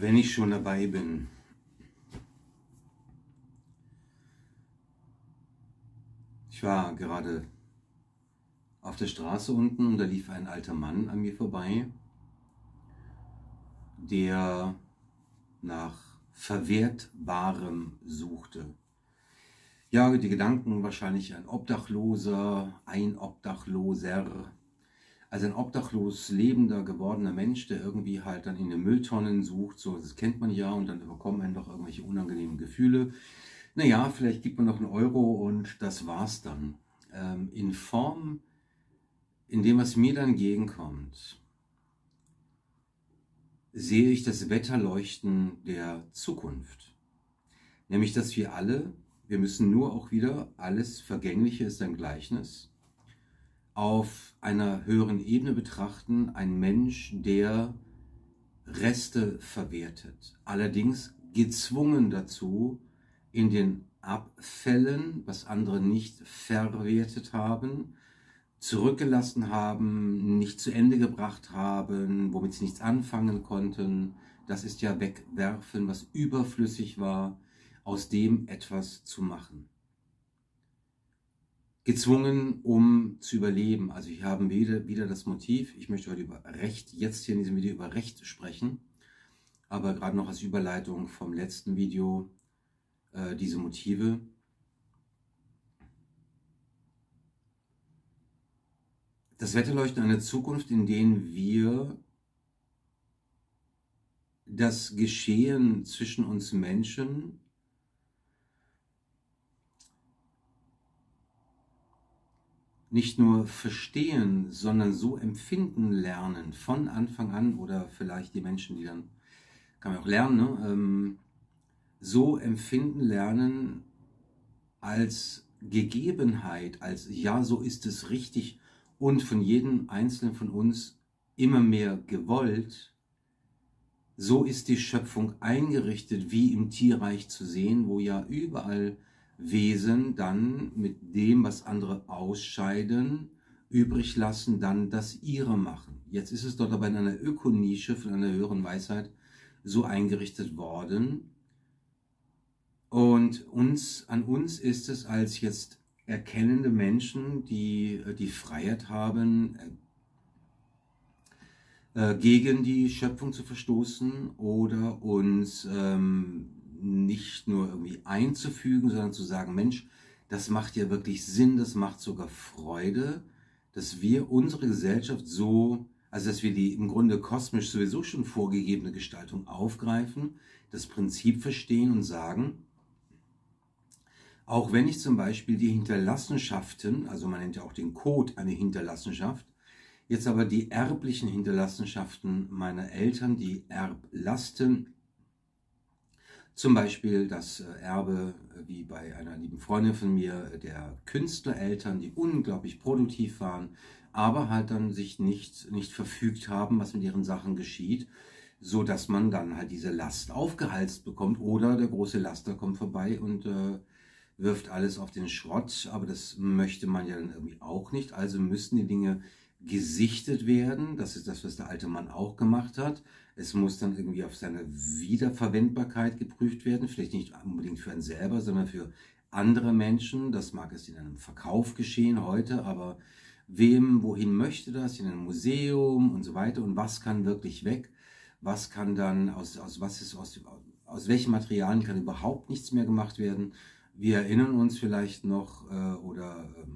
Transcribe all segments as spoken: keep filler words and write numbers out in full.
Wenn ich schon dabei bin, ich war gerade auf der Straße unten und da lief ein alter Mann an mir vorbei, der nach Verwertbarem suchte. Ja, die Gedanken wahrscheinlich ein Obdachloser, ein Obdachloser, also ein obdachlos lebender, gewordener Mensch, der irgendwie halt dann in den Mülltonnen sucht, so, das kennt man ja, und dann überkommen einen doch irgendwelche unangenehmen Gefühle. Naja, vielleicht gibt man noch einen Euro und das war's dann. Ähm, in Form, in dem, was mir dann entgegenkommt, sehe ich das Wetterleuchten der Zukunft. Nämlich, dass wir alle, wir müssen nur auch wieder, alles Vergängliche ist ein Gleichnis, auf einer höheren Ebene betrachten, ein Mensch, der Reste verwertet, allerdings gezwungen dazu, in den Abfällen, was andere nicht verwertet haben, zurückgelassen haben, nicht zu Ende gebracht haben, womit sie nichts anfangen konnten. Das ist ja wegwerfen, was überflüssig war, aus dem etwas zu machen. Gezwungen, um zu überleben. Also ich habe wieder, wieder das Motiv, ich möchte heute über Recht, jetzt hier in diesem Video über Recht sprechen, aber gerade noch als Überleitung vom letzten Video, äh, diese Motive. Das Wetterleuchten einer Zukunft, in der wir das Geschehen zwischen uns Menschen nicht nur verstehen, sondern so empfinden lernen, von Anfang an, oder vielleicht die Menschen, die dann, kann man auch lernen, ne? ähm, so empfinden lernen als Gegebenheit, als ja, so ist es richtig und von jedem Einzelnen von uns immer mehr gewollt. So ist die Schöpfung eingerichtet, wie im Tierreich zu sehen, wo ja überall Wesen dann mit dem, was andere ausscheiden, übrig lassen, dann das ihre machen. Jetzt ist es dort aber in einer Ökonische von einer höheren Weisheit so eingerichtet worden. Und uns, an uns ist es als jetzt erkennende Menschen, die die Freiheit haben, äh, gegen die Schöpfung zu verstoßen oder uns ähm, nicht nur irgendwie einzufügen, sondern zu sagen, Mensch, das macht ja wirklich Sinn, das macht sogar Freude, dass wir unsere Gesellschaft so, also dass wir die im Grunde kosmisch sowieso schon vorgegebene Gestaltung aufgreifen, das Prinzip verstehen und sagen, auch wenn ich zum Beispiel die Hinterlassenschaften, also man nennt ja auch den Code eine Hinterlassenschaft, jetzt aber die erblichen Hinterlassenschaften meiner Eltern, die Erblasten, zum Beispiel das Erbe, wie bei einer lieben Freundin von mir, der Künstlereltern, die unglaublich produktiv waren, aber halt dann sich nicht, nicht verfügt haben, was mit ihren Sachen geschieht, so dass man dann halt diese Last aufgehalst bekommt oder der große Laster kommt vorbei und äh, wirft alles auf den Schrott, aber das möchte man ja dann irgendwie auch nicht, also müssen die Dinge gesichtet werden, das ist das, was der alte Mann auch gemacht hat. Es muss dann irgendwie auf seine Wiederverwendbarkeit geprüft werden, vielleicht nicht unbedingt für einen selber, sondern für andere Menschen. Das mag es in einem Verkauf geschehen heute, aber wem, wohin möchte das? In einem Museum und so weiter. Und was kann wirklich weg? Was kann dann, aus, aus, was ist, aus, aus welchen Materialien kann überhaupt nichts mehr gemacht werden? Wir erinnern uns vielleicht noch, äh, oder ähm,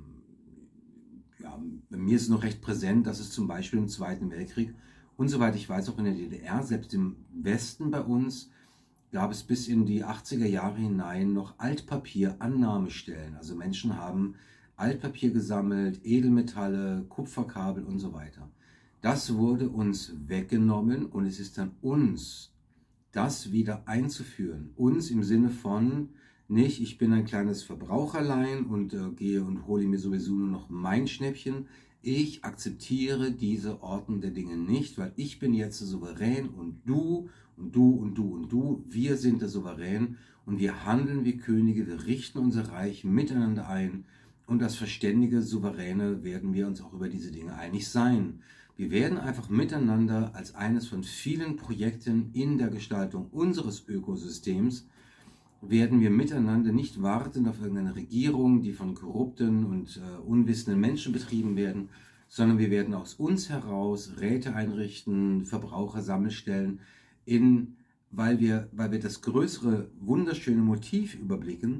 ja, bei mir ist es noch recht präsent, dass es zum Beispiel im Zweiten Weltkrieg und soweit ich weiß auch in der D D R, selbst im Westen bei uns, gab es bis in die achtziger Jahre hinein noch Altpapier-Annahmestellen. Also Menschen haben Altpapier gesammelt, Edelmetalle, Kupferkabel und so weiter. Das wurde uns weggenommen und es ist dann uns, das wieder einzuführen. Uns im Sinne von, nicht, ich bin ein kleines Verbraucherlein und äh, gehe und hole mir sowieso nur noch mein Schnäppchen. Ich akzeptiere diese Ordnung der Dinge nicht, weil ich bin jetzt der Souverän und du und du und du und du, wir sind der Souverän und wir handeln wie Könige, wir richten unser Reich miteinander ein und als verständige Souveräne werden wir uns auch über diese Dinge einig sein. Wir werden einfach miteinander als eines von vielen Projekten in der Gestaltung unseres Ökosystems, werden wir miteinander nicht warten auf irgendeine Regierung, die von korrupten und äh, unwissenden Menschen betrieben werden, sondern wir werden aus uns heraus Räte einrichten, Verbrauchersammelstellen, in, weil, wir, weil wir das größere, wunderschöne Motiv überblicken,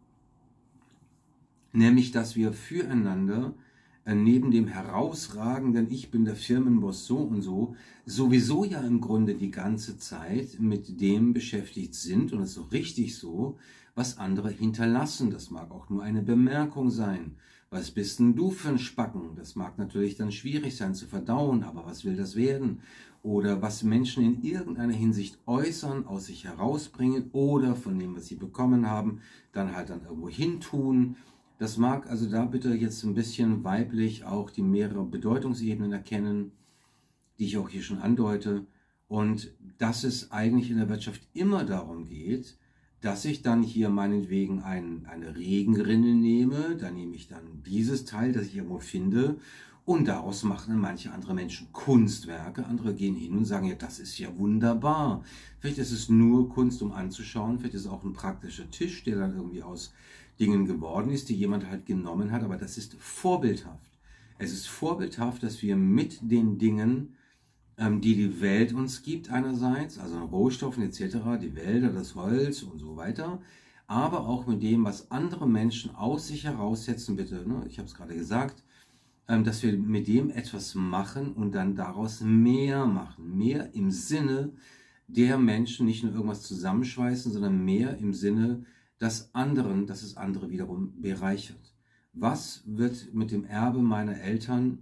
nämlich, dass wir füreinander äh, neben dem herausragenden Ich bin der Firmenboss so und so, sowieso ja im Grunde die ganze Zeit mit dem beschäftigt sind, und es ist auch richtig so, was andere hinterlassen. Das mag auch nur eine Bemerkung sein. Was bist denn du für ein Spacken? Das mag natürlich dann schwierig sein zu verdauen, aber was will das werden? Oder was Menschen in irgendeiner Hinsicht äußern, aus sich herausbringen oder von dem, was sie bekommen haben, dann halt dann irgendwo hintun. Das mag also da bitte jetzt ein bisschen weiblich auch die mehreren Bedeutungsebenen erkennen, die ich auch hier schon andeute. Und dass es eigentlich in der Wirtschaft immer darum geht, dass ich dann hier meinetwegen ein, eine Regenrinne nehme, da nehme ich dann dieses Teil, das ich irgendwo finde, und daraus machen dann manche andere Menschen Kunstwerke. Andere gehen hin und sagen, ja, das ist ja wunderbar. Vielleicht ist es nur Kunst, um anzuschauen, vielleicht ist es auch ein praktischer Tisch, der dann irgendwie aus Dingen geworden ist, die jemand halt genommen hat, aber das ist vorbildhaft. Es ist vorbildhaft, dass wir mit den Dingen, die die Welt uns gibt einerseits, also Rohstoffen et cetera, die Wälder, das Holz und so weiter, aber auch mit dem, was andere Menschen aus sich heraussetzen, bitte, ne, ich habe es gerade gesagt, dass wir mit dem etwas machen und dann daraus mehr machen. Mehr im Sinne der Menschen, nicht nur irgendwas zusammenschweißen, sondern mehr im Sinne des anderen, dass es andere wiederum bereichert. Was wird mit dem Erbe meiner Eltern?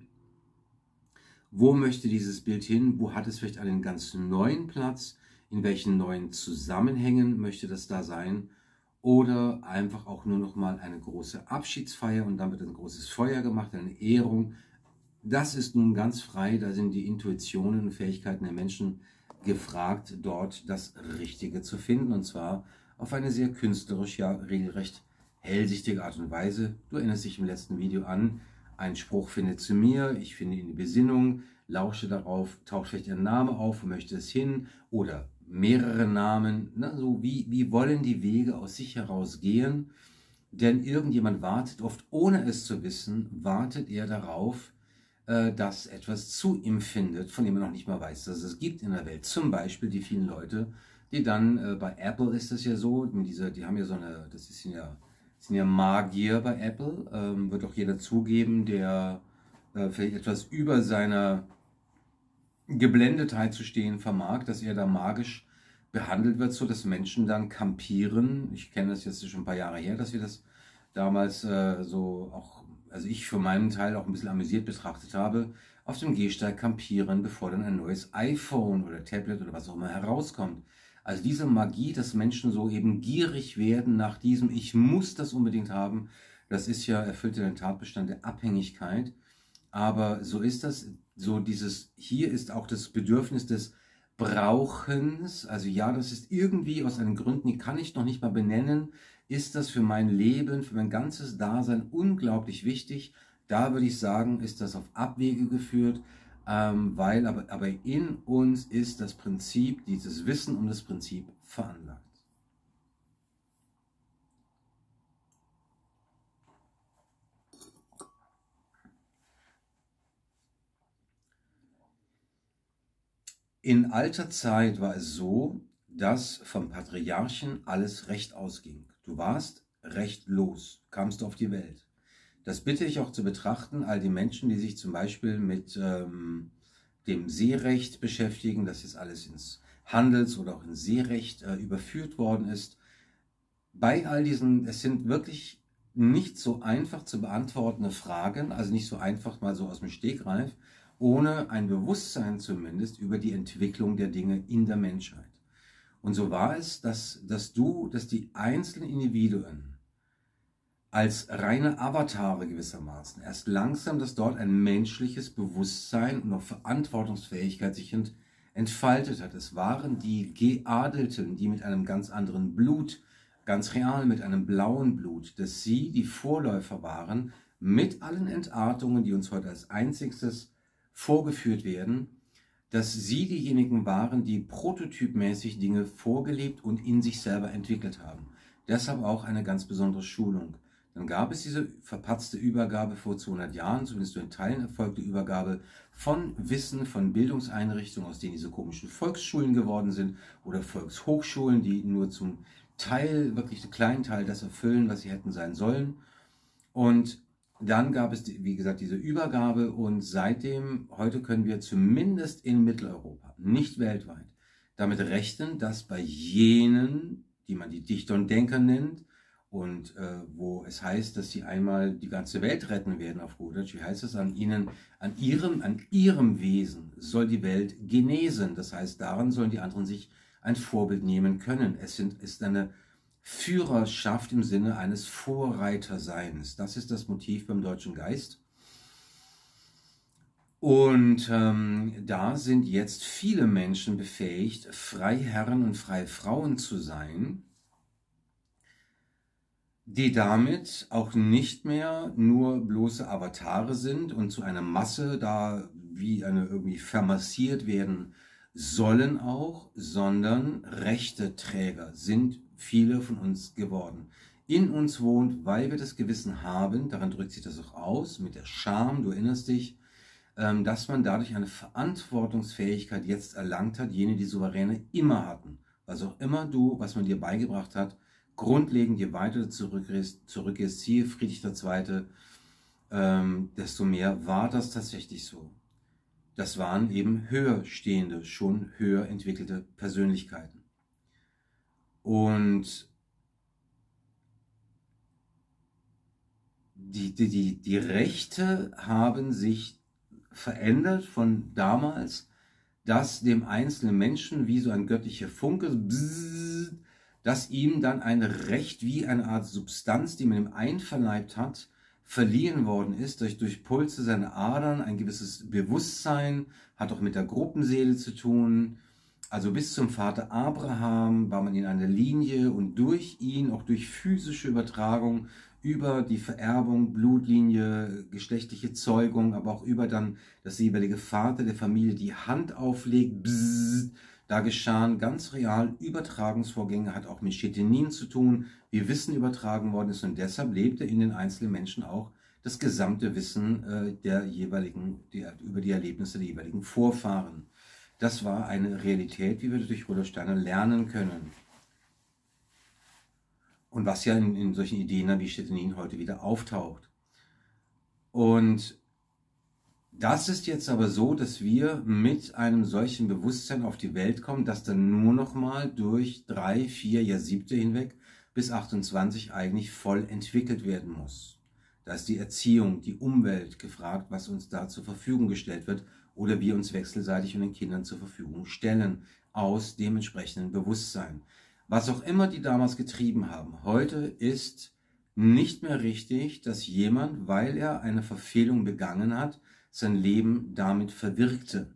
Wo möchte dieses Bild hin? Wo hat es vielleicht einen ganz neuen Platz? In welchen neuen Zusammenhängen möchte das da sein? Oder einfach auch nur noch mal eine große Abschiedsfeier und dann wird ein großes Feuer gemacht, eine Ehrung. Das ist nun ganz frei, da sind die Intuitionen und Fähigkeiten der Menschen gefragt, dort das Richtige zu finden. Und zwar auf eine sehr künstlerisch, ja regelrecht hellsichtige Art und Weise. Du erinnerst dich im letzten Video an, ein Spruch findet zu mir, ich finde in die Besinnung, lausche darauf, taucht vielleicht ein Name auf, wo möchte es hin oder mehrere Namen. Na, so wie, wie wollen die Wege aus sich heraus gehen? Denn irgendjemand wartet, oft ohne es zu wissen, wartet er darauf, äh, dass etwas zu ihm findet, von dem er noch nicht mal weiß, dass es gibt in der Welt. Zum Beispiel die vielen Leute, die dann, äh, bei Apple ist das ja so, mit dieser, die haben ja so eine, das ist ja, das sind ja Magier bei Apple, ähm, wird auch jeder zugeben, der äh, vielleicht etwas über seiner Geblendetheit zu stehen vermag, dass er da magisch behandelt wird, so dass Menschen dann kampieren. Ich kenne das jetzt schon ein paar Jahre her, dass wir das damals äh, so auch, also ich für meinen Teil auch ein bisschen amüsiert betrachtet habe, auf dem Gehsteig kampieren, bevor dann ein neues iPhone oder Tablet oder was auch immer herauskommt. Also diese Magie, dass Menschen so eben gierig werden nach diesem, ich muss das unbedingt haben, das ist ja, erfüllt ja den Tatbestand der Abhängigkeit. Aber so ist das, so dieses, hier ist auch das Bedürfnis des Brauchens, also ja, das ist irgendwie aus einem Gründen, die kann ich noch nicht mal benennen, ist das für mein Leben, für mein ganzes Dasein unglaublich wichtig. Da würde ich sagen, ist das auf Abwege geführt, ähm, weil aber, aber in uns ist das Prinzip, dieses Wissen um das Prinzip veranlagt. In alter Zeit war es so, dass vom Patriarchen alles recht ausging. Du warst rechtlos, kamst du auf die Welt. Das bitte ich auch zu betrachten, all die Menschen, die sich zum Beispiel mit ähm, dem Seerecht beschäftigen, das jetzt alles ins Handels- oder auch ins Seerecht äh, überführt worden ist. Bei all diesen, es sind wirklich nicht so einfach zu beantwortende Fragen, also nicht so einfach mal so aus dem Stegreif, ohne ein Bewusstsein zumindest über die Entwicklung der Dinge in der Menschheit. Und so war es, dass, dass du, dass die einzelnen Individuen als reine Avatare gewissermaßen erst langsam, dass dort ein menschliches Bewusstsein und auch Verantwortungsfähigkeit sich ent, entfaltet hat. Es waren die Geadelten, die mit einem ganz anderen Blut, ganz real mit einem blauen Blut, dass sie die Vorläufer waren, mit allen Entartungen, die uns heute als einziges vorgeführt werden, dass sie diejenigen waren, die prototypmäßig Dinge vorgelebt und in sich selber entwickelt haben. Deshalb auch eine ganz besondere Schulung. Dann gab es diese verpatzte Übergabe vor zweihundert Jahren, zumindest in Teilen erfolgte Übergabe von Wissen, von Bildungseinrichtungen, aus denen diese komischen Volksschulen geworden sind oder Volkshochschulen, die nur zum Teil, wirklich einen kleinen Teil das erfüllen, was sie hätten sein sollen. Und dann gab es, wie gesagt, diese Übergabe und seitdem, heute können wir zumindest in Mitteleuropa, nicht weltweit, damit rechnen, dass bei jenen, die man die Dichter und Denker nennt und äh, wo es heißt, dass sie einmal die ganze Welt retten werden auf gut Deutsch, wie heißt es, an ihnen, an ihrem, an ihrem Wesen soll die Welt genesen. Das heißt, daran sollen die anderen sich ein Vorbild nehmen können. Es sind, ist eine Führerschaft im Sinne eines Vorreiterseins. Das ist das Motiv beim Deutschen Geist. Und ähm, da sind jetzt viele Menschen befähigt, Freiherren und Freifrauen zu sein, die damit auch nicht mehr nur bloße Avatare sind und zu einer Masse da wie eine irgendwie vermassiert werden sollen auch, sondern Rechteträger sind viele von uns geworden. In uns wohnt, weil wir das Gewissen haben, daran drückt sich das auch aus, mit der Scham, du erinnerst dich, ähm, dass man dadurch eine Verantwortungsfähigkeit jetzt erlangt hat, jene die Souveräne immer hatten. Was auch immer du, was man dir beigebracht hat, grundlegend, je weiter du zurückgehst, zurückgehst siehe Friedrich der Zweite, ähm, desto mehr war das tatsächlich so. Das waren eben höher stehende, schon höher entwickelte Persönlichkeiten. Und die, die, die, die Rechte haben sich verändert von damals, dass dem einzelnen Menschen wie so ein göttlicher Funke, bzzz, dass ihm dann ein Recht wie eine Art Substanz, die man ihm einverleibt hat, verliehen worden ist, durch, durch Pulse seiner Adern, ein gewisses Bewusstsein, hat auch mit der Gruppenseele zu tun. Also bis zum Vater Abraham war man in einer Linie und durch ihn, auch durch physische Übertragung, über die Vererbung, Blutlinie, geschlechtliche Zeugung, aber auch über dann das jeweilige Vater der Familie die Hand auflegt, bzzz, da geschahen ganz real Übertragungsvorgänge, hat auch mit Chethinin zu tun, wie Wissen übertragen worden ist und deshalb lebte in den einzelnen Menschen auch das gesamte Wissen äh, der jeweiligen, der, über die Erlebnisse der jeweiligen Vorfahren. Das war eine Realität, wie wir durch Rudolf Steiner lernen können. Und was ja in, in solchen Ideen wie Chethinin heute wieder auftaucht. Und das ist jetzt aber so, dass wir mit einem solchen Bewusstsein auf die Welt kommen, das dann nur noch mal durch drei, vier Jahrsiebte hinweg bis achtundzwanzig eigentlich voll entwickelt werden muss. Da ist die Erziehung, die Umwelt gefragt, was uns da zur Verfügung gestellt wird oder wir uns wechselseitig und den Kindern zur Verfügung stellen, aus dem entsprechenden Bewusstsein. Was auch immer die damals getrieben haben, heute ist nicht mehr richtig, dass jemand, weil er eine Verfehlung begangen hat, sein Leben damit verwirkte.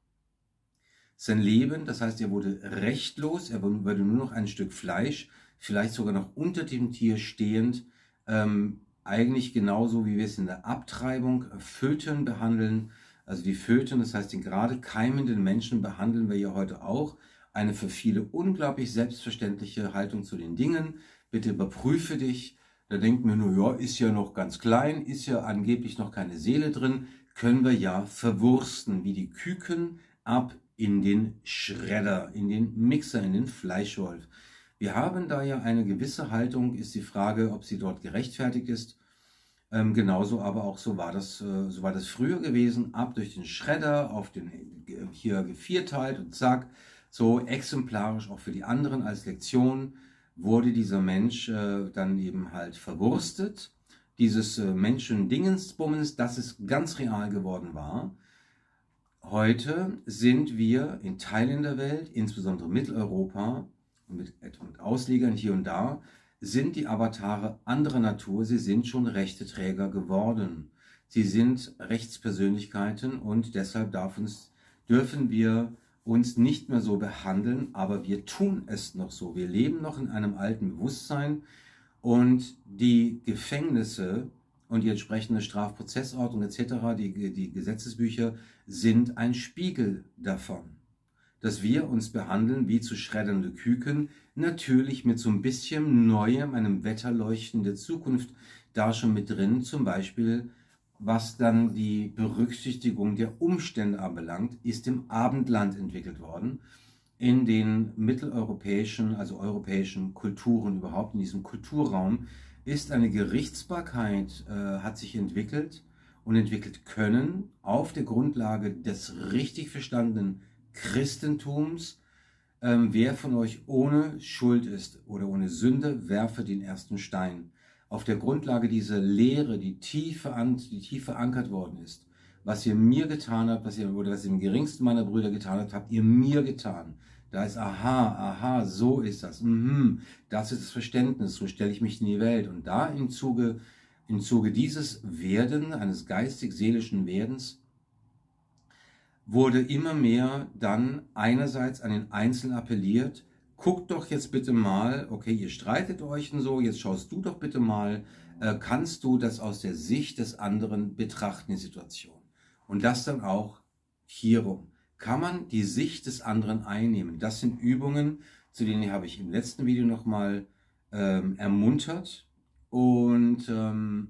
Sein Leben, das heißt, er wurde rechtlos, er wurde nur noch ein Stück Fleisch, vielleicht sogar noch unter dem Tier stehend, ähm, eigentlich genauso, wie wir es in der Abtreibung Föten behandeln. Also die Föten, das heißt den gerade keimenden Menschen behandeln wir ja heute auch. Eine für viele unglaublich selbstverständliche Haltung zu den Dingen. Bitte überprüfe dich. Da denkt man nur, ja, ist ja noch ganz klein, ist ja angeblich noch keine Seele drin. Können wir ja verwursten, wie die Küken, ab in den Schredder, in den Mixer, in den Fleischwolf. Wir haben da ja eine gewisse Haltung, ist die Frage, ob sie dort gerechtfertigt ist. Ähm, genauso aber auch so war das, äh, so war das früher gewesen, ab durch den Schredder, auf den äh, hier gevierteilt und zack, so exemplarisch auch für die anderen als Lektion wurde dieser Mensch äh, dann eben halt verwurstet. Dieses äh, Menschen-Dingensbummens, das es ganz real geworden war. Heute sind wir in Teilen der Welt, insbesondere Mitteleuropa und mit, mit Auslegern hier und da, sind die Avatare anderer Natur, sie sind schon Rechteträger geworden. Sie sind Rechtspersönlichkeiten und deshalb darf uns, dürfen wir uns nicht mehr so behandeln, aber wir tun es noch so. Wir leben noch in einem alten Bewusstsein und die Gefängnisse und die entsprechende Strafprozessordnung et cetera, die, die Gesetzesbücher, sind ein Spiegel davon, dass wir uns behandeln wie zu schreddernde Küken, natürlich mit so ein bisschen Neuem, einem Wetterleuchten der Zukunft da schon mit drin, zum Beispiel was dann die Berücksichtigung der Umstände anbelangt, ist im Abendland entwickelt worden, in den mitteleuropäischen, also europäischen Kulturen überhaupt, in diesem Kulturraum, ist eine Gerichtsbarkeit, äh, hat sich entwickelt und entwickelt können auf der Grundlage des richtig verstandenen Christentums. Ähm, wer von euch ohne Schuld ist oder ohne Sünde, werfe den ersten Stein. Auf der Grundlage dieser Lehre, die tief, die tief verankert worden ist, was ihr mir getan habt, was ihr, oder was ihr im geringsten meiner Brüder getan habt, habt ihr mir getan. Da ist, aha, aha, so ist das, mhm, das ist das Verständnis, so stelle ich mich in die Welt. Und da im Zuge, im Zuge dieses Werden, eines geistig-seelischen Werdens, wurde immer mehr dann einerseits an den Einzelnen appelliert, guckt doch jetzt bitte mal, okay, ihr streitet euch und so, jetzt schaust du doch bitte mal, äh, kannst du das aus der Sicht des anderen betrachten, die Situation? Und das dann auch hierum. Kann man die Sicht des anderen einnehmen? Das sind Übungen, zu denen habe ich im letzten Video nochmal ähm, ermuntert und ähm,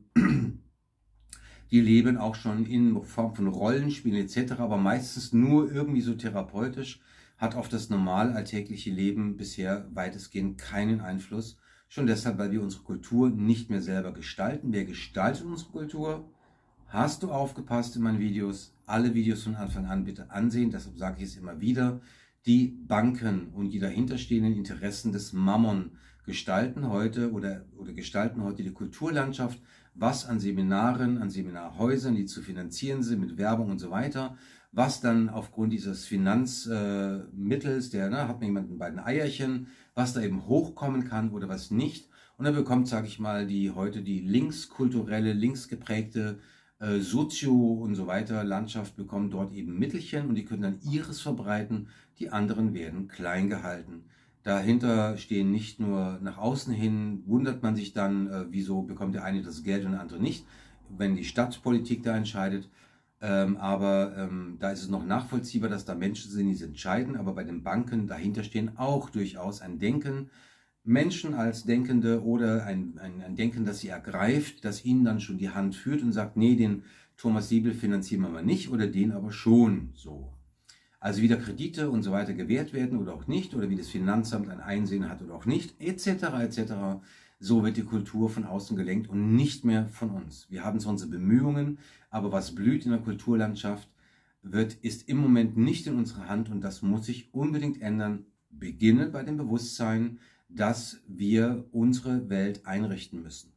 die leben auch schon in Form von Rollenspielen et cetera, aber meistens nur irgendwie so therapeutisch, hat auf das normal alltägliche Leben bisher weitestgehend keinen Einfluss. Schon deshalb, weil wir unsere Kultur nicht mehr selber gestalten. Wer gestaltet unsere Kultur? Hast du aufgepasst in meinen Videos? Alle Videos von Anfang an bitte ansehen, deshalb sage ich es immer wieder. Die Banken und die dahinterstehenden Interessen des Mammon gestalten heute oder, oder gestalten heute die Kulturlandschaft, was an Seminaren, an Seminarhäusern, die zu finanzieren sind mit Werbung und so weiter, was dann aufgrund dieses Finanzmittels, äh, der ne, hat man jemanden bei den Eierchen, was da eben hochkommen kann oder was nicht. Und dann bekommt, sage ich mal, die heute die linkskulturelle, linksgeprägte äh, Sozio- und so weiter Landschaft bekommt dort eben Mittelchen und die können dann ihres verbreiten, die anderen werden klein gehalten. Dahinter stehen nicht nur nach außen hin, wundert man sich dann, äh, wieso bekommt der eine das Geld und der andere nicht, wenn die Stadtpolitik da entscheidet. Ähm, aber ähm, da ist es noch nachvollziehbar, dass da Menschen sind, die es entscheiden, aber bei den Banken dahinter stehen auch durchaus ein Denken, Menschen als Denkende oder ein, ein, ein Denken, das sie ergreift, das ihnen dann schon die Hand führt und sagt, nee, den Thomas Siebel finanzieren wir mal nicht oder den aber schon so. Also wie da Kredite und so weiter gewährt werden oder auch nicht oder wie das Finanzamt ein Einsehen hat oder auch nicht, et cetera et cetera. So wird die Kultur von außen gelenkt und nicht mehr von uns. Wir haben zwar unsere Bemühungen, aber was blüht in der Kulturlandschaft, wird, ist im Moment nicht in unserer Hand und das muss sich unbedingt ändern. Beginne bei dem Bewusstsein, dass wir unsere Welt einrichten müssen.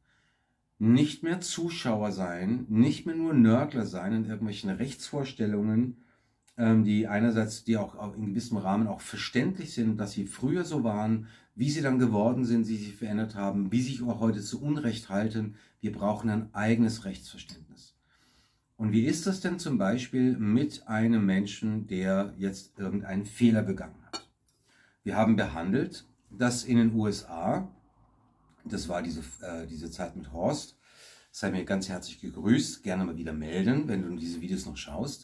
Nicht mehr Zuschauer sein, nicht mehr nur Nörgler sein in irgendwelchen Rechtsvorstellungen, die einerseits, die auch in gewissem Rahmen auch verständlich sind, dass sie früher so waren, wie sie dann geworden sind, wie sie sich verändert haben, wie sie sich auch heute zu Unrecht halten. Wir brauchen ein eigenes Rechtsverständnis. Und wie ist das denn zum Beispiel mit einem Menschen, der jetzt irgendeinen Fehler begangen hat? Wir haben behandelt, dass in den U S A, das war diese, äh, diese Zeit mit Horst, sei mir ganz herzlich gegrüßt, gerne mal wieder melden, wenn du diese Videos noch schaust.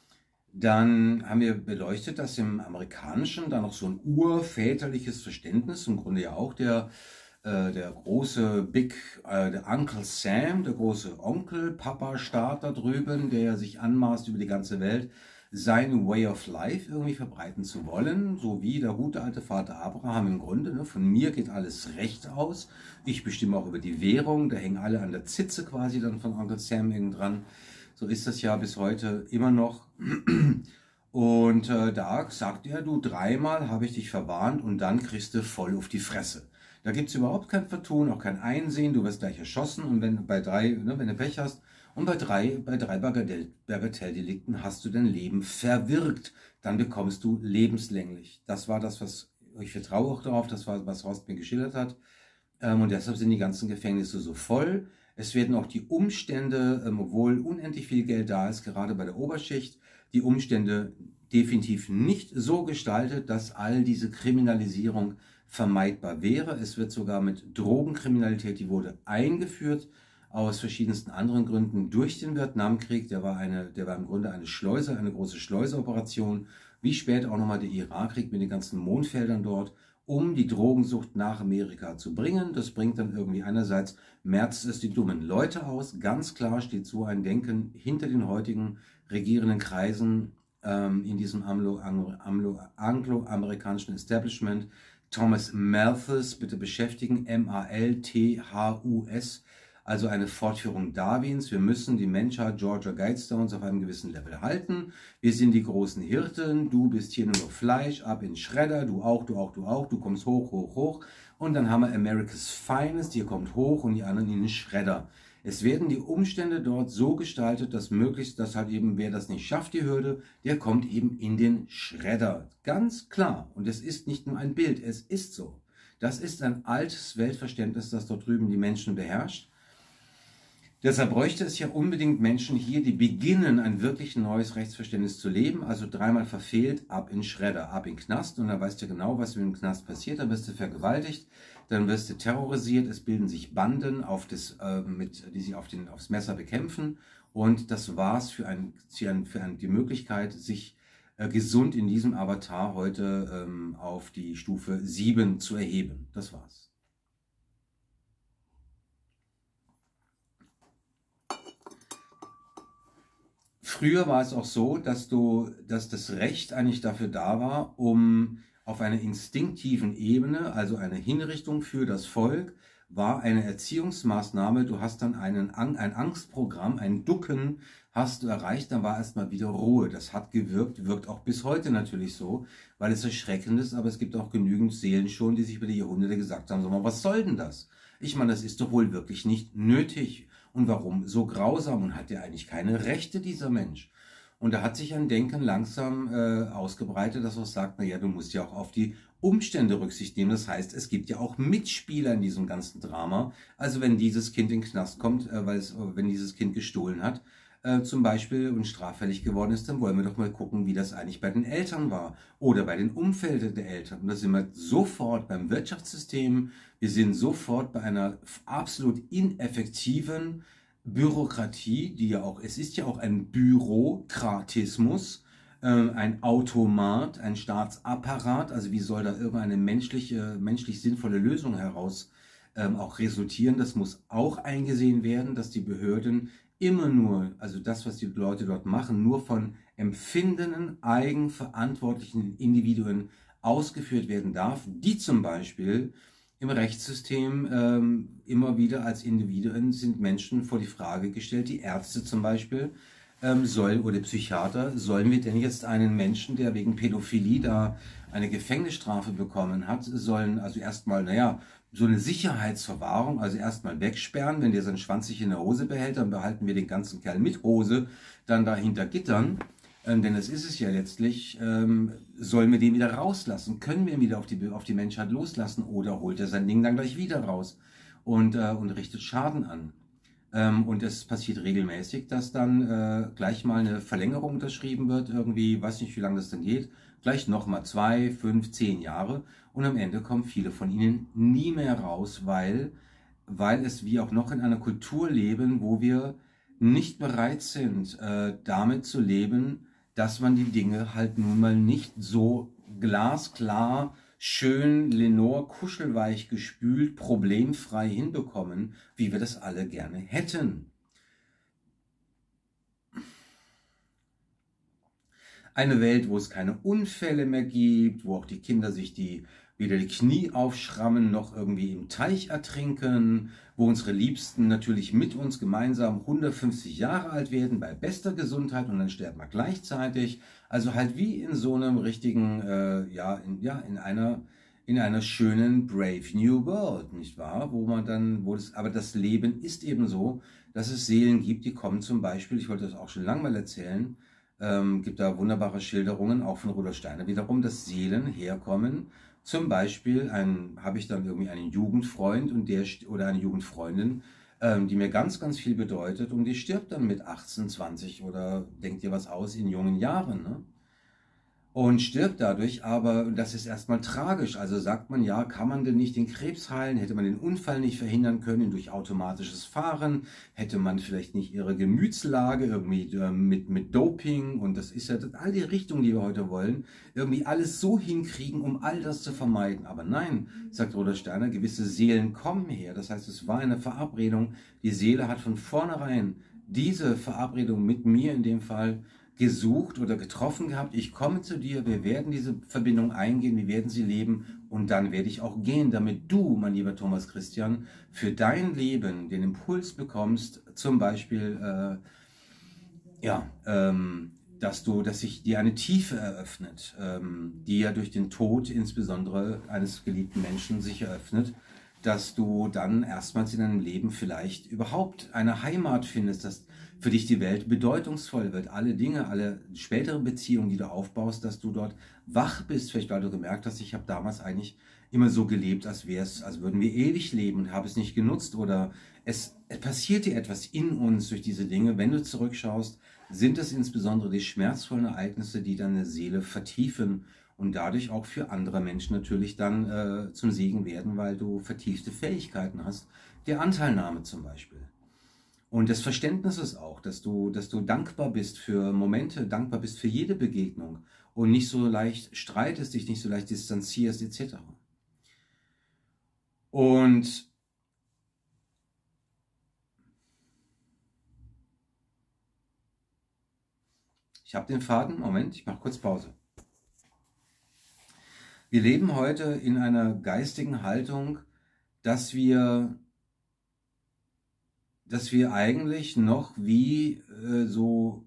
Dann haben wir beleuchtet, dass im Amerikanischen da noch so ein urväterliches Verständnis, im Grunde ja auch der, äh, der große Big, äh, der Uncle Sam, der große Onkel, Papa-Staat da drüben, der sich anmaßt über die ganze Welt, sein Way of Life irgendwie verbreiten zu wollen, so wie der gute alte Vater Abraham im Grunde. Ne? Von mir geht alles Recht aus, ich bestimme auch über die Währung, da hängen alle an der Zitze quasi dann von Onkel Sam irgend dran. So ist das ja bis heute immer noch. Und äh, da sagt er, du, dreimal habe ich dich verwarnt und dann kriegst du voll auf die Fresse. Da gibt es überhaupt kein Vertun, auch kein Einsehen, du wirst gleich erschossen und wenn bei drei, ne, wenn du Pech hast, und bei drei, bei drei Bagatelldelikten hast du dein Leben verwirkt, dann bekommst du lebenslänglich. Das war das, was, ich vertraue auch darauf, das war, was Horst mir geschildert hat. Ähm, und deshalb sind die ganzen Gefängnisse so voll. Es werden auch die Umstände, ähm, obwohl unendlich viel Geld da ist, gerade bei der Oberschicht, die Umstände definitiv nicht so gestaltet, dass all diese Kriminalisierung vermeidbar wäre. Es wird sogar mit Drogenkriminalität, die wurde eingeführt aus verschiedensten anderen Gründen durch den Vietnamkrieg. Der war, eine, der war im Grunde eine Schleuse, eine große Schleuseoperation, wie später auch nochmal der Irakkrieg mit den ganzen Mondfeldern dort, um die Drogensucht nach Amerika zu bringen. Das bringt dann irgendwie einerseits, merzt es die dummen Leute aus. Ganz klar steht so ein Denken hinter den heutigen regierenden Kreisen ähm, in diesem anglo-amerikanischen Establishment. Thomas Malthus, bitte beschäftigen, M A L T H U S, also eine Fortführung Darwins. Wir müssen die Menschheit, Georgia Guidestones, auf einem gewissen Level halten. Wir sind die großen Hirten, du bist hier nur noch Fleisch, ab in Schredder, du auch, du auch, du auch, du kommst hoch, hoch, hoch. Und dann haben wir America's Finest, ihr kommt hoch und die anderen in den Schredder. Es werden die Umstände dort so gestaltet, dass möglichst, dass halt eben, wer das nicht schafft, die Hürde, der kommt eben in den Schredder. Ganz klar. Und es ist nicht nur ein Bild, es ist so. Das ist ein altes Weltverständnis, das dort drüben die Menschen beherrscht. Deshalb bräuchte es ja unbedingt Menschen hier, die beginnen, ein wirklich neues Rechtsverständnis zu leben. Also dreimal verfehlt, ab in Schredder, ab in Knast. Und dann weißt du genau, was mit dem Knast passiert. Dann wirst du vergewaltigt, dann wirst du terrorisiert. Es bilden sich Banden, auf das, äh, mit, die sich auf den, aufs Messer bekämpfen. Und das war's für, ein, für, ein, für ein, die Möglichkeit, sich äh, gesund in diesem Avatar heute ähm, auf die Stufe sieben zu erheben. Das war's. Früher war es auch so, dass, du, dass das Recht eigentlich dafür da war, um auf einer instinktiven Ebene, also eine Hinrichtung für das Volk, war eine Erziehungsmaßnahme. Du hast dann einen, ein Angstprogramm, ein Ducken hast du erreicht, dann war erstmal wieder Ruhe. Das hat gewirkt, wirkt auch bis heute natürlich so, weil es erschreckend ist, aber es gibt auch genügend Seelen schon, die sich über die Jahrhunderte gesagt haben, sag mal, was soll denn das? Ich meine, das ist doch wohl wirklich nicht nötig. Und warum so grausam? Und hat der eigentlich keine Rechte, dieser Mensch? Und da hat sich ein Denken langsam äh, ausgebreitet, das auch sagt, naja, du musst ja auch auf die Umstände Rücksicht nehmen. Das heißt, es gibt ja auch Mitspieler in diesem ganzen Drama. Also wenn dieses Kind in den Knast kommt, äh, weil es, wenn dieses Kind gestohlen hat, äh, zum Beispiel und straffällig geworden ist, dann wollen wir doch mal gucken, wie das eigentlich bei den Eltern war oder bei den Umfeldern der Eltern. Und da sind wir sofort beim Wirtschaftssystem, wir sind sofort bei einer absolut ineffektiven Bürokratie, die ja auch, es ist ja auch ein Bürokratismus, äh, ein Automat, ein Staatsapparat, also wie soll da irgendeine menschliche, menschlich sinnvolle Lösung heraus ähm, auch resultieren? Das muss auch eingesehen werden, dass die Behörden immer nur, also das, was die Leute dort machen, nur von empfindenden, eigenverantwortlichen Individuen ausgeführt werden darf, die zum Beispiel im Rechtssystem ähm, immer wieder als Individuen sind Menschen vor die Frage gestellt, die Ärzte zum Beispiel, ähm, sollen, oder Psychiater, sollen wir denn jetzt einen Menschen, der wegen Pädophilie da eine Gefängnisstrafe bekommen hat, sollen also erstmal, naja, so eine Sicherheitsverwahrung, also erstmal wegsperren, wenn der seinen Schwanz sich in der Hose behält, dann behalten wir den ganzen Kerl mit Hose dann da hinter Gittern. Ähm, denn das ist es ja letztlich, ähm, sollen wir den wieder rauslassen? Können wir ihn wieder auf die, auf die Menschheit loslassen oder holt er sein Ding dann gleich wieder raus und, äh, und richtet Schaden an? Ähm, und es passiert regelmäßig, dass dann äh, gleich mal eine Verlängerung unterschrieben wird, irgendwie, weiß nicht, wie lange das denn geht, gleich nochmal zwei, fünf, zehn Jahre und am Ende kommen viele von ihnen nie mehr raus, weil, weil es wir auch noch in einer Kultur leben, wo wir nicht bereit sind, äh, damit zu leben, dass man die Dinge halt nun mal nicht so glasklar, schön, Lenore, kuschelweich gespült, problemfrei hinbekommen, wie wir das alle gerne hätten. Eine Welt, wo es keine Unfälle mehr gibt, wo auch die Kinder sich die weder die Knie aufschrammen, noch irgendwie im Teich ertrinken, wo unsere Liebsten natürlich mit uns gemeinsam hundertfünfzig Jahre alt werden, bei bester Gesundheit und dann sterben wir gleichzeitig. Also halt wie in so einem richtigen, äh, ja, in, ja, in einer, in einer schönen Brave New World, nicht wahr? Wo man dann, wo das, aber das Leben ist eben so, dass es Seelen gibt, die kommen zum Beispiel, ich wollte das auch schon lange mal erzählen, ähm, gibt da wunderbare Schilderungen, auch von Rudolf Steiner wiederum, dass Seelen herkommen. Zum Beispiel habe ich dann irgendwie einen Jugendfreund und der oder eine Jugendfreundin, ähm, die mir ganz, ganz viel bedeutet und die stirbt dann mit achtzehn, zwanzig oder denkt ihr was aus in jungen Jahren. Ne? und stirbt dadurch, aber das ist erstmal tragisch. Also sagt man, ja, kann man denn nicht den Krebs heilen? Hätte man den Unfall nicht verhindern können durch automatisches Fahren? Hätte man vielleicht nicht ihre Gemütslage irgendwie äh, mit, mit Doping, und das ist ja das, all die Richtungen, die wir heute wollen, irgendwie alles so hinkriegen, um all das zu vermeiden. Aber nein, sagt Rudolf Steiner, gewisse Seelen kommen her. Das heißt, es war eine Verabredung. Die Seele hat von vornherein diese Verabredung mit mir in dem Fall gesucht oder getroffen gehabt. Ich komme zu dir, wir werden diese Verbindung eingehen, wir werden sie leben, und dann werde ich auch gehen, damit du, mein lieber Thomas Christian, für dein Leben den Impuls bekommst, zum Beispiel, äh, ja, ähm, dass du, dass sich dir eine Tiefe eröffnet, ähm, die ja durch den Tod insbesondere eines geliebten Menschen sich eröffnet, dass du dann erstmals in deinem Leben vielleicht überhaupt eine Heimat findest, dass für dich die Welt bedeutungsvoll wird. Alle Dinge, alle späteren Beziehungen, die du aufbaust, dass du dort wach bist, vielleicht weil du gemerkt hast, ich habe damals eigentlich immer so gelebt, als wäre es, als würden wir ewig leben und habe es nicht genutzt, oder es, es passiert dir etwas in uns durch diese Dinge. Wenn du zurückschaust, sind es insbesondere die schmerzvollen Ereignisse, die deine Seele vertiefen und dadurch auch für andere Menschen natürlich dann äh, zum Segen werden, weil du vertiefte Fähigkeiten hast, der Anteilnahme zum Beispiel. Und des Verständnisses auch, dass du, dass du dankbar bist für Momente, dankbar bist für jede Begegnung und nicht so leicht streitest, dich nicht so leicht distanzierst, et cetera. Und ich habe den Faden, Moment, ich mache kurz Pause. Wir leben heute in einer geistigen Haltung, dass wir dass wir eigentlich noch wie äh, so,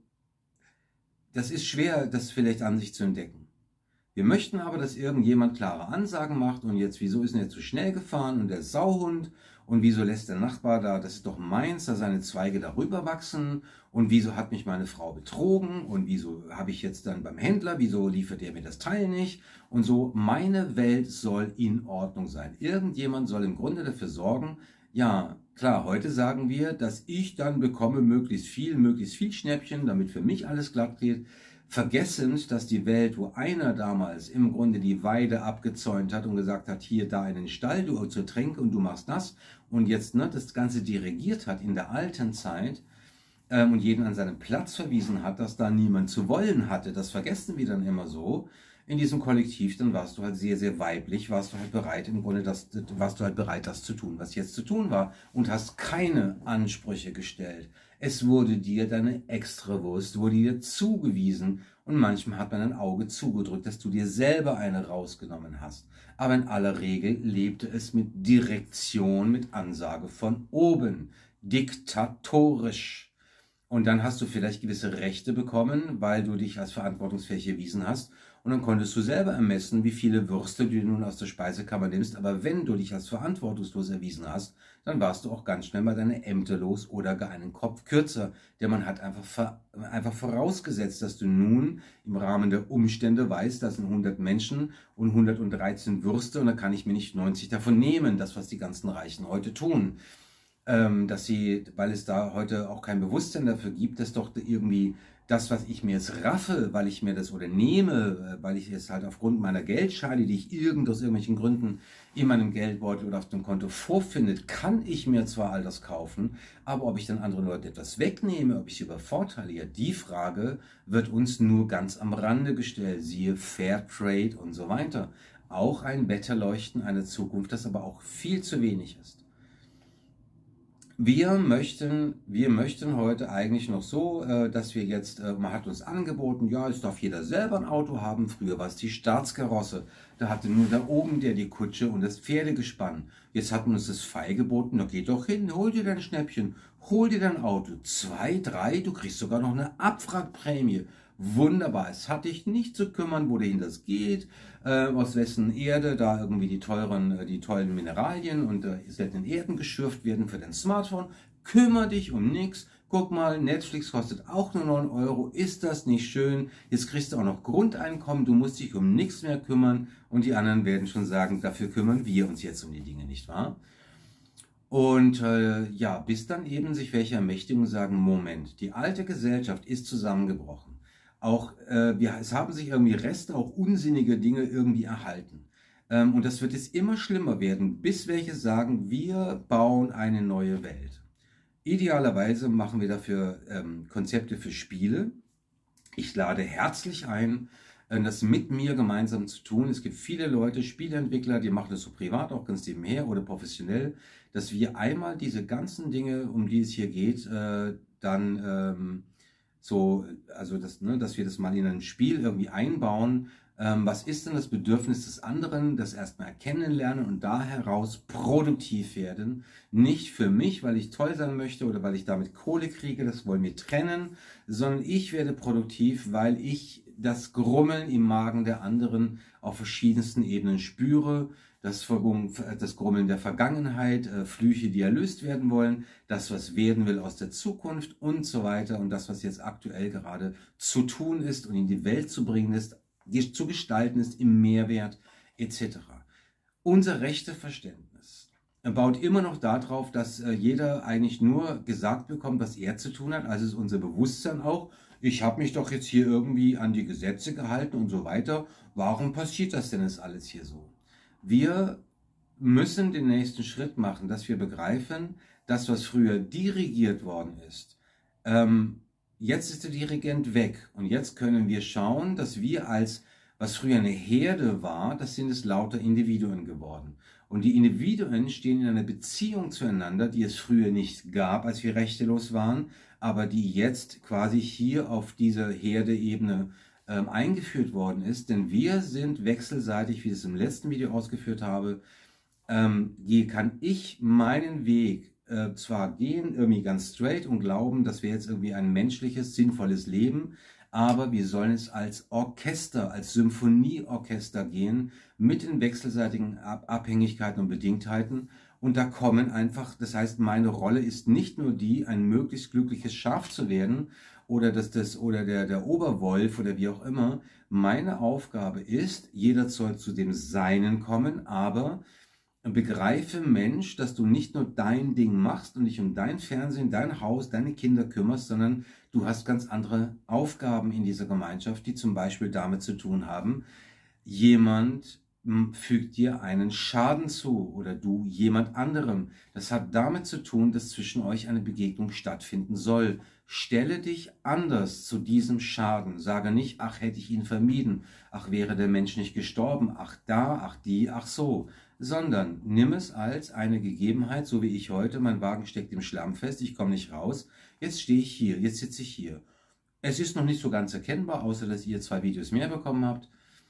das ist schwer, das vielleicht an sich zu entdecken. Wir möchten aber, dass irgendjemand klare Ansagen macht, und jetzt, wieso ist denn der zu schnell gefahren und der Sauhund, und wieso lässt der Nachbar da, das ist doch meins, da seine Zweige darüber wachsen, und wieso hat mich meine Frau betrogen, und wieso habe ich jetzt dann beim Händler, wieso liefert er mir das Teil nicht, und so, meine Welt soll in Ordnung sein. Irgendjemand soll im Grunde dafür sorgen, ja, klar, heute sagen wir, dass ich dann bekomme möglichst viel, möglichst viel Schnäppchen, damit für mich alles glatt geht, vergessend, dass die Welt, wo einer damals im Grunde die Weide abgezäunt hat und gesagt hat, hier, da in den Stall, du zur Tränke und du machst das, und jetzt ne, das Ganze dirigiert hat in der alten Zeit ähm, und jeden an seinen Platz verwiesen hat, dass da niemand zu wollen hatte, das vergessen wir dann immer so. In diesem Kollektiv, dann warst du halt sehr, sehr weiblich, warst du halt bereit, im Grunde das, warst du halt bereit, das zu tun, was jetzt zu tun war, und hast keine Ansprüche gestellt. Es wurde dir deine Extrawurst, wurde dir zugewiesen, und manchmal hat man ein Auge zugedrückt, dass du dir selber eine rausgenommen hast. Aber in aller Regel lebte es mit Direktion, mit Ansage von oben, diktatorisch. Und dann hast du vielleicht gewisse Rechte bekommen, weil du dich als verantwortungsfähig erwiesen hast. Und dann konntest du selber ermessen, wie viele Würste du nun aus der Speisekammer nimmst. Aber wenn du dich als verantwortungslos erwiesen hast, dann warst du auch ganz schnell mal deine Ämter los oder gar einen Kopf kürzer. Denn man hat einfach, einfach vorausgesetzt, dass du nun im Rahmen der Umstände weißt, das sind hundert Menschen und hundertdreizehn Würste, und da kann ich mir nicht neunzig davon nehmen, das, was die ganzen Reichen heute tun. Ähm, dass sie, weil es da heute auch kein Bewusstsein dafür gibt, dass doch irgendwie das, was ich mir jetzt raffe, weil ich mir das oder nehme, weil ich es halt aufgrund meiner Geldscheine, die ich irgend aus irgendwelchen Gründen in meinem Geldbeutel oder auf dem Konto vorfindet, kann ich mir zwar all das kaufen, aber ob ich dann anderen Leuten etwas wegnehme, ob ich sie übervorteile, ja, die Frage wird uns nur ganz am Rande gestellt, siehe Fairtrade und so weiter. Auch ein Wetterleuchten einer Zukunft, das aber auch viel zu wenig ist. Wir möchten, wir möchten heute eigentlich noch so, äh, dass wir jetzt, äh, man hat uns angeboten, ja, es darf jeder selber ein Auto haben. Früher war es die Staatskarosse. Da hatte nur da oben der die Kutsche und das Pferdegespann. Jetzt hat man uns das Feil geboten, da geh doch hin, hol dir dein Schnäppchen, hol dir dein Auto. Zwei, drei, du kriegst sogar noch eine Abwrackprämie. Wunderbar, es hat dich nicht zu kümmern, wohin das geht, äh, aus wessen Erde da irgendwie die teuren, äh, die tollen Mineralien und äh, seltenen Erden geschürft werden für dein Smartphone. Kümmer dich um nichts. Guck mal, Netflix kostet auch nur neun Euro. Ist das nicht schön? Jetzt kriegst du auch noch Grundeinkommen, du musst dich um nichts mehr kümmern, und die anderen werden schon sagen, dafür kümmern wir uns jetzt um die Dinge, nicht wahr? Und äh, ja, bis dann eben sich welche ermächtigen und sagen, Moment, die alte Gesellschaft ist zusammengebrochen. auch, äh, wir, es haben sich irgendwie Reste, auch unsinnige Dinge irgendwie erhalten. Ähm, und das wird jetzt immer schlimmer werden, bis welche sagen, wir bauen eine neue Welt. Idealerweise machen wir dafür ähm, Konzepte für Spiele. Ich lade herzlich ein, äh, das mit mir gemeinsam zu tun. Es gibt viele Leute, Spieleentwickler, die machen das so privat, auch ganz nebenher oder professionell, dass wir einmal diese ganzen Dinge, um die es hier geht, äh, dann ähm, so, also das, ne, dass wir das mal in ein Spiel irgendwie einbauen. Ähm, was ist denn das Bedürfnis des anderen? Das erstmal erkennen lernen und da heraus produktiv werden. Nicht für mich, weil ich toll sein möchte oder weil ich damit Kohle kriege, das wollen wir trennen, sondern ich werde produktiv, weil ich das Grummeln im Magen der anderen auf verschiedensten Ebenen spüre. Das, das Grummeln der Vergangenheit, äh, Flüche, die erlöst werden wollen, das, was werden will aus der Zukunft und so weiter und das, was jetzt aktuell gerade zu tun ist und in die Welt zu bringen ist, zu gestalten ist im Mehrwert et cetera. Unser Rechteverständnis baut immer noch darauf, dass äh, jeder eigentlich nur gesagt bekommt, was er zu tun hat. Also ist unser Bewusstsein auch, ich habe mich doch jetzt hier irgendwie an die Gesetze gehalten und so weiter. Warum passiert das denn jetzt alles hier so? Wir müssen den nächsten Schritt machen, dass wir begreifen, dass was früher dirigiert worden ist, ähm, jetzt ist der Dirigent weg und jetzt können wir schauen, dass wir als, was früher eine Herde war, das sind es lauter Individuen geworden. Und die Individuen stehen in einer Beziehung zueinander, die es früher nicht gab, als wir rechtelos waren, aber die jetzt quasi hier auf dieser Herde-Ebene ähm, eingeführt worden ist. Denn wir sind wechselseitig, wie ich es im letzten Video ausgeführt habe, ähm, hier kann ich meinen Weg Äh, zwar gehen, irgendwie ganz straight und glauben, dass wir jetzt irgendwie ein menschliches, sinnvolles Leben, aber wir sollen es als Orchester, als Symphonieorchester gehen, mit den wechselseitigen Ab Abhängigkeiten und Bedingtheiten. Und da kommen einfach, das heißt, meine Rolle ist nicht nur die, ein möglichst glückliches Schaf zu werden oder, das, das, oder der, der Oberwolf oder wie auch immer. Meine Aufgabe ist, jeder soll zu dem Seinen kommen, aber begreife, Mensch, dass du nicht nur dein Ding machst und dich um dein Fernsehen, dein Haus, deine Kinder kümmerst, sondern du hast ganz andere Aufgaben in dieser Gemeinschaft, die zum Beispiel damit zu tun haben, jemand fügt dir einen Schaden zu oder du jemand anderem. Das hat damit zu tun, dass zwischen euch eine Begegnung stattfinden soll. Stelle dich anders zu diesem Schaden. Sage nicht, ach, hätte ich ihn vermieden, ach, wäre der Mensch nicht gestorben, ach da, ach die, ach so. Sondern nimm es als eine Gegebenheit, so wie ich heute, mein Wagen steckt im Schlamm fest, ich komme nicht raus, jetzt stehe ich hier, jetzt sitze ich hier. Es ist noch nicht so ganz erkennbar, außer dass ihr zwei Videos mehr bekommen habt,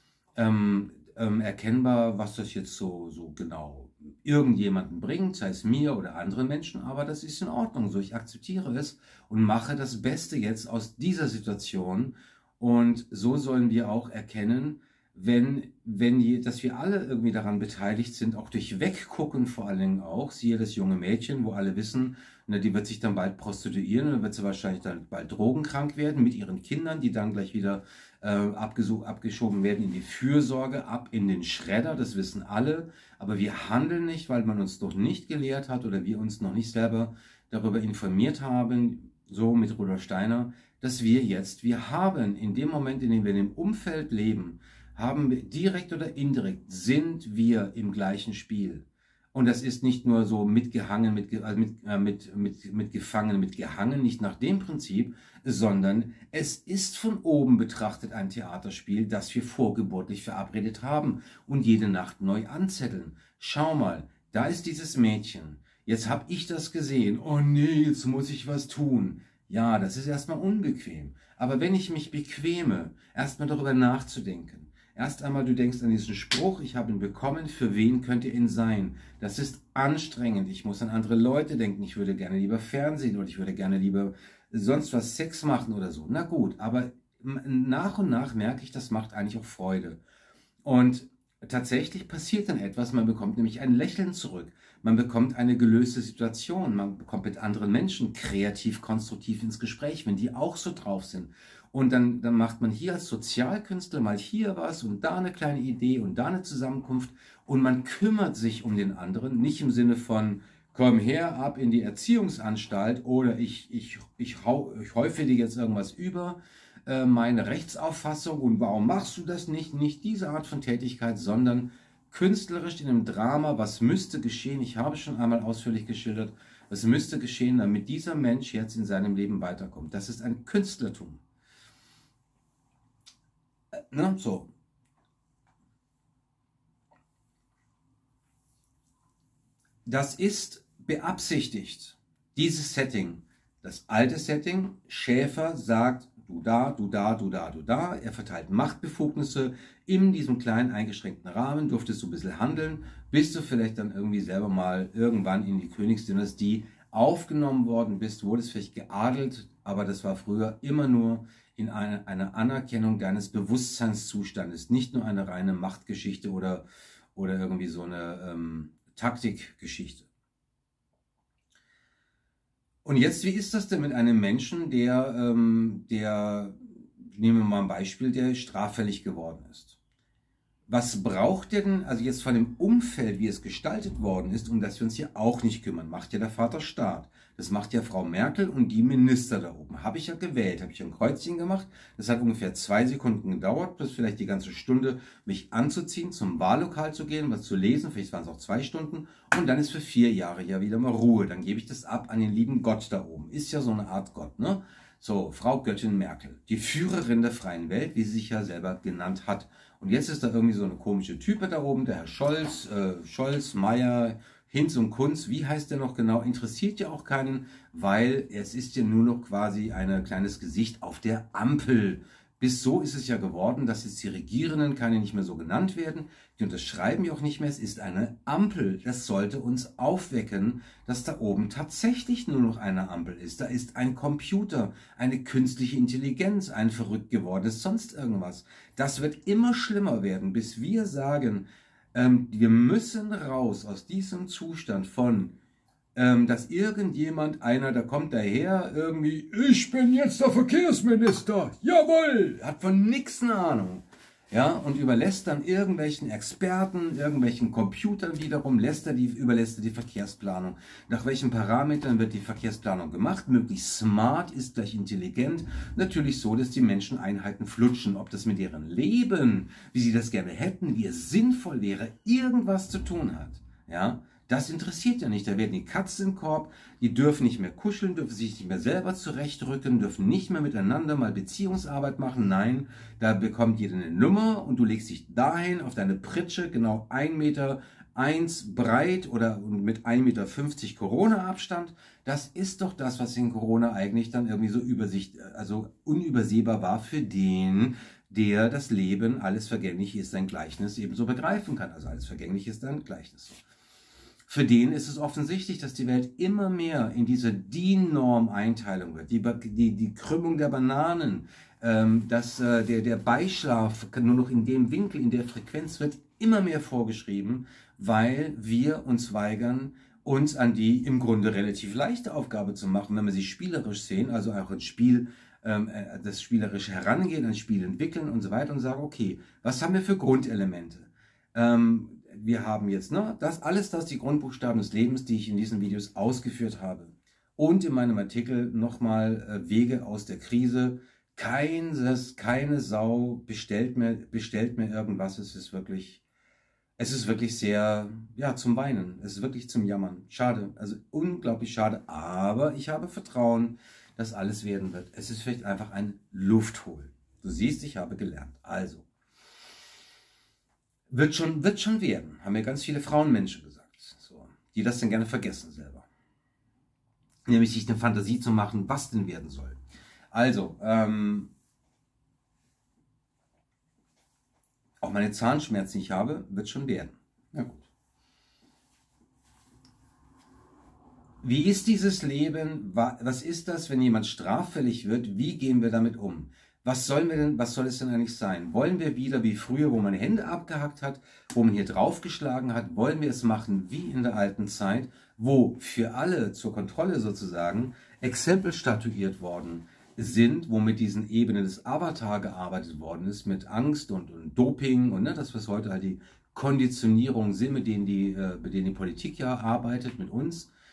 ähm, ähm, erkennbar, was das jetzt so, so genau irgendjemanden bringt, sei es mir oder anderen Menschen, aber das ist in Ordnung so, ich akzeptiere es und mache das Beste jetzt aus dieser Situation und so sollen wir auch erkennen, wenn, wenn die, dass wir alle irgendwie daran beteiligt sind, auch durch Weggucken vor allen Dingen auch, siehe das junge Mädchen, wo alle wissen, na, die wird sich dann bald prostituieren und dann wird sie wahrscheinlich dann bald drogenkrank werden mit ihren Kindern, die dann gleich wieder äh, abgeschoben werden in die Fürsorge, ab in den Schredder, das wissen alle, aber wir handeln nicht, weil man uns doch nicht gelehrt hat oder wir uns noch nicht selber darüber informiert haben, so mit Rudolf Steiner, dass wir jetzt, wir haben in dem Moment, in dem wir in dem Umfeld leben, haben wir direkt oder indirekt, sind wir im gleichen Spiel. Und das ist nicht nur so mitgehangen, mit, also mit, äh, mit, mit, mit gefangen, mit gehangen, nicht nach dem Prinzip, sondern es ist von oben betrachtet ein Theaterspiel, das wir vorgeburtlich verabredet haben und jede Nacht neu anzetteln. Schau mal, da ist dieses Mädchen. Jetzt habe ich das gesehen. Oh nee, jetzt muss ich was tun. Ja, das ist erstmal unbequem. Aber wenn ich mich bequeme, erstmal darüber nachzudenken, erst einmal, du denkst an diesen Spruch, ich habe ihn bekommen, für wen könnte ihn sein? Das ist anstrengend, ich muss an andere Leute denken, ich würde gerne lieber Fernsehen oder ich würde gerne lieber sonst was Sex machen oder so. Na gut, aber nach und nach merke ich, das macht eigentlich auch Freude. Und tatsächlich passiert dann etwas, man bekommt nämlich ein Lächeln zurück, man bekommt eine gelöste Situation, man bekommt mit anderen Menschen kreativ, konstruktiv ins Gespräch, wenn die auch so drauf sind. Und dann, dann macht man hier als Sozialkünstler mal hier was und da eine kleine Idee und da eine Zusammenkunft und man kümmert sich um den anderen, nicht im Sinne von, komm her, ab in die Erziehungsanstalt oder ich, ich, ich, hau, ich häufe dir jetzt irgendwas über, äh, meine Rechtsauffassung und warum machst du das nicht? Nicht diese Art von Tätigkeit, sondern künstlerisch in einem Drama, was müsste geschehen, ich habe schon einmal ausführlich geschildert, was müsste geschehen, damit dieser Mensch jetzt in seinem Leben weiterkommt. Das ist ein Künstlertum. Äh, ne? So. Das ist beabsichtigt, dieses Setting. Das alte Setting, Schäfer sagt, du da, du da, du da, du da. Er verteilt Machtbefugnisse. In diesem kleinen eingeschränkten Rahmen durftest du ein bisschen handeln, bis du vielleicht dann irgendwie selber mal irgendwann in die Königsdynastie aufgenommen worden bist, wurdest vielleicht geadelt, aber das war früher immer nur in einer eine Anerkennung deines Bewusstseinszustandes, nicht nur eine reine Machtgeschichte oder, oder irgendwie so eine ähm, Taktikgeschichte. Und jetzt, wie ist das denn mit einem Menschen, der, ähm, der, nehmen wir mal ein Beispiel, der straffällig geworden ist? Was braucht der denn, also jetzt von dem Umfeld, wie es gestaltet worden ist, um das wir uns hier auch nicht kümmern, macht ja der Vater Staat. Das macht ja Frau Merkel und die Minister da oben. Habe ich ja gewählt, habe ich ein Kreuzchen gemacht. Das hat ungefähr zwei Sekunden gedauert, bis vielleicht die ganze Stunde mich anzuziehen, zum Wahllokal zu gehen, was zu lesen. Vielleicht waren es auch zwei Stunden. Und dann ist für vier Jahre ja wieder mal Ruhe. Dann gebe ich das ab an den lieben Gott da oben. Ist ja so eine Art Gott, ne? So, Frau Göttin Merkel, die Führerin der freien Welt, wie sie sich ja selber genannt hat. Und jetzt ist da irgendwie so eine komische Type da oben, der Herr Scholz, äh, Scholz, Meier, Hinz und Kunz, wie heißt der noch genau, interessiert ja auch keinen, weil es ist ja nur noch quasi ein kleines Gesicht auf der Ampel. Bis so ist es ja geworden, dass jetzt die Regierenden keine nicht mehr so genannt werden, die unterschreiben ja auch nicht mehr, es ist eine Ampel. Das sollte uns aufwecken, dass da oben tatsächlich nur noch eine Ampel ist. Da ist ein Computer, eine künstliche Intelligenz, ein verrückt gewordenes sonst irgendwas. Das wird immer schlimmer werden, bis wir sagen, ähm, wir müssen raus aus diesem Zustand von Ähm, dass irgendjemand, einer, da kommt daher, irgendwie, ich bin jetzt der Verkehrsminister, jawohl, hat von nichts eine Ahnung, ja, und überlässt dann irgendwelchen Experten, irgendwelchen Computern wiederum, lässt er die, überlässt er die Verkehrsplanung. Nach welchen Parametern wird die Verkehrsplanung gemacht? Möglichst smart ist gleich intelligent, natürlich so, dass die Menschen Einheiten flutschen, ob das mit ihrem Leben, wie sie das gerne hätten, wie es sinnvoll wäre, irgendwas zu tun hat, ja. Das interessiert ja nicht. Da werden die Katzen im Korb, die dürfen nicht mehr kuscheln, dürfen sich nicht mehr selber zurechtrücken, dürfen nicht mehr miteinander mal Beziehungsarbeit machen. Nein, da bekommt jeder eine Nummer und du legst dich dahin auf deine Pritsche, genau ein Meter eins breit oder mit ein Meter fünfzig Corona-Abstand. Das ist doch das, was in Corona eigentlich dann irgendwie so übersicht, also unübersehbar war für den, der das Leben, alles vergänglich ist, sein Gleichnis ebenso begreifen kann. Also alles vergänglich ist ein Gleichnis. Für den ist es offensichtlich, dass die Welt immer mehr in diese D I N-Norm-Einteilung wird, die, die, die Krümmung der Bananen, ähm, dass äh, der, der Beischlaf nur noch in dem Winkel, in der Frequenz wird immer mehr vorgeschrieben, weil wir uns weigern, uns an die im Grunde relativ leichte Aufgabe zu machen, wenn wir sie spielerisch sehen, also auch ins Spiel, ähm, das spielerische Herangehen, ein Spiel entwickeln und so weiter und sagen, okay, was haben wir für Grundelemente? Ähm, Wir haben jetzt ne, das alles, das die Grundbuchstaben des Lebens, die ich in diesen Videos ausgeführt habe. Und in meinem Artikel nochmal äh, Wege aus der Krise. Keines, keine Sau bestellt mir, bestellt mir irgendwas. Es ist wirklich, es ist wirklich sehr, ja, zum Weinen. Es ist wirklich zum Jammern. Schade, also unglaublich schade. Aber ich habe Vertrauen, dass alles werden wird. Es ist vielleicht einfach ein Luftholen. Du siehst, ich habe gelernt. Also. Wird schon, wird schon werden, haben mir ganz viele Frauenmenschen gesagt, so, die das dann gerne vergessen selber. Nämlich sich eine Fantasie zu machen, was denn werden soll. Also, ähm, auch meine Zahnschmerzen, die ich habe, wird schon werden. Na gut. Wie ist dieses Leben? Was ist das, wenn jemand straffällig wird? Wie gehen wir damit um? Was sollen wir denn, was soll es denn eigentlich sein? Wollen wir wieder wie früher, wo man Hände abgehackt hat, wo man hier draufgeschlagen hat? Wollen wir es machen wie in der alten Zeit, wo für alle zur Kontrolle sozusagen Exempel statuiert worden sind, wo mit diesen Ebenen des Avatar gearbeitet worden ist, mit Angst und, und Doping und ne, das, was heute halt die Konditionierung sind, mit denen die, äh, mit denen die Politik ja arbeitet, mit uns.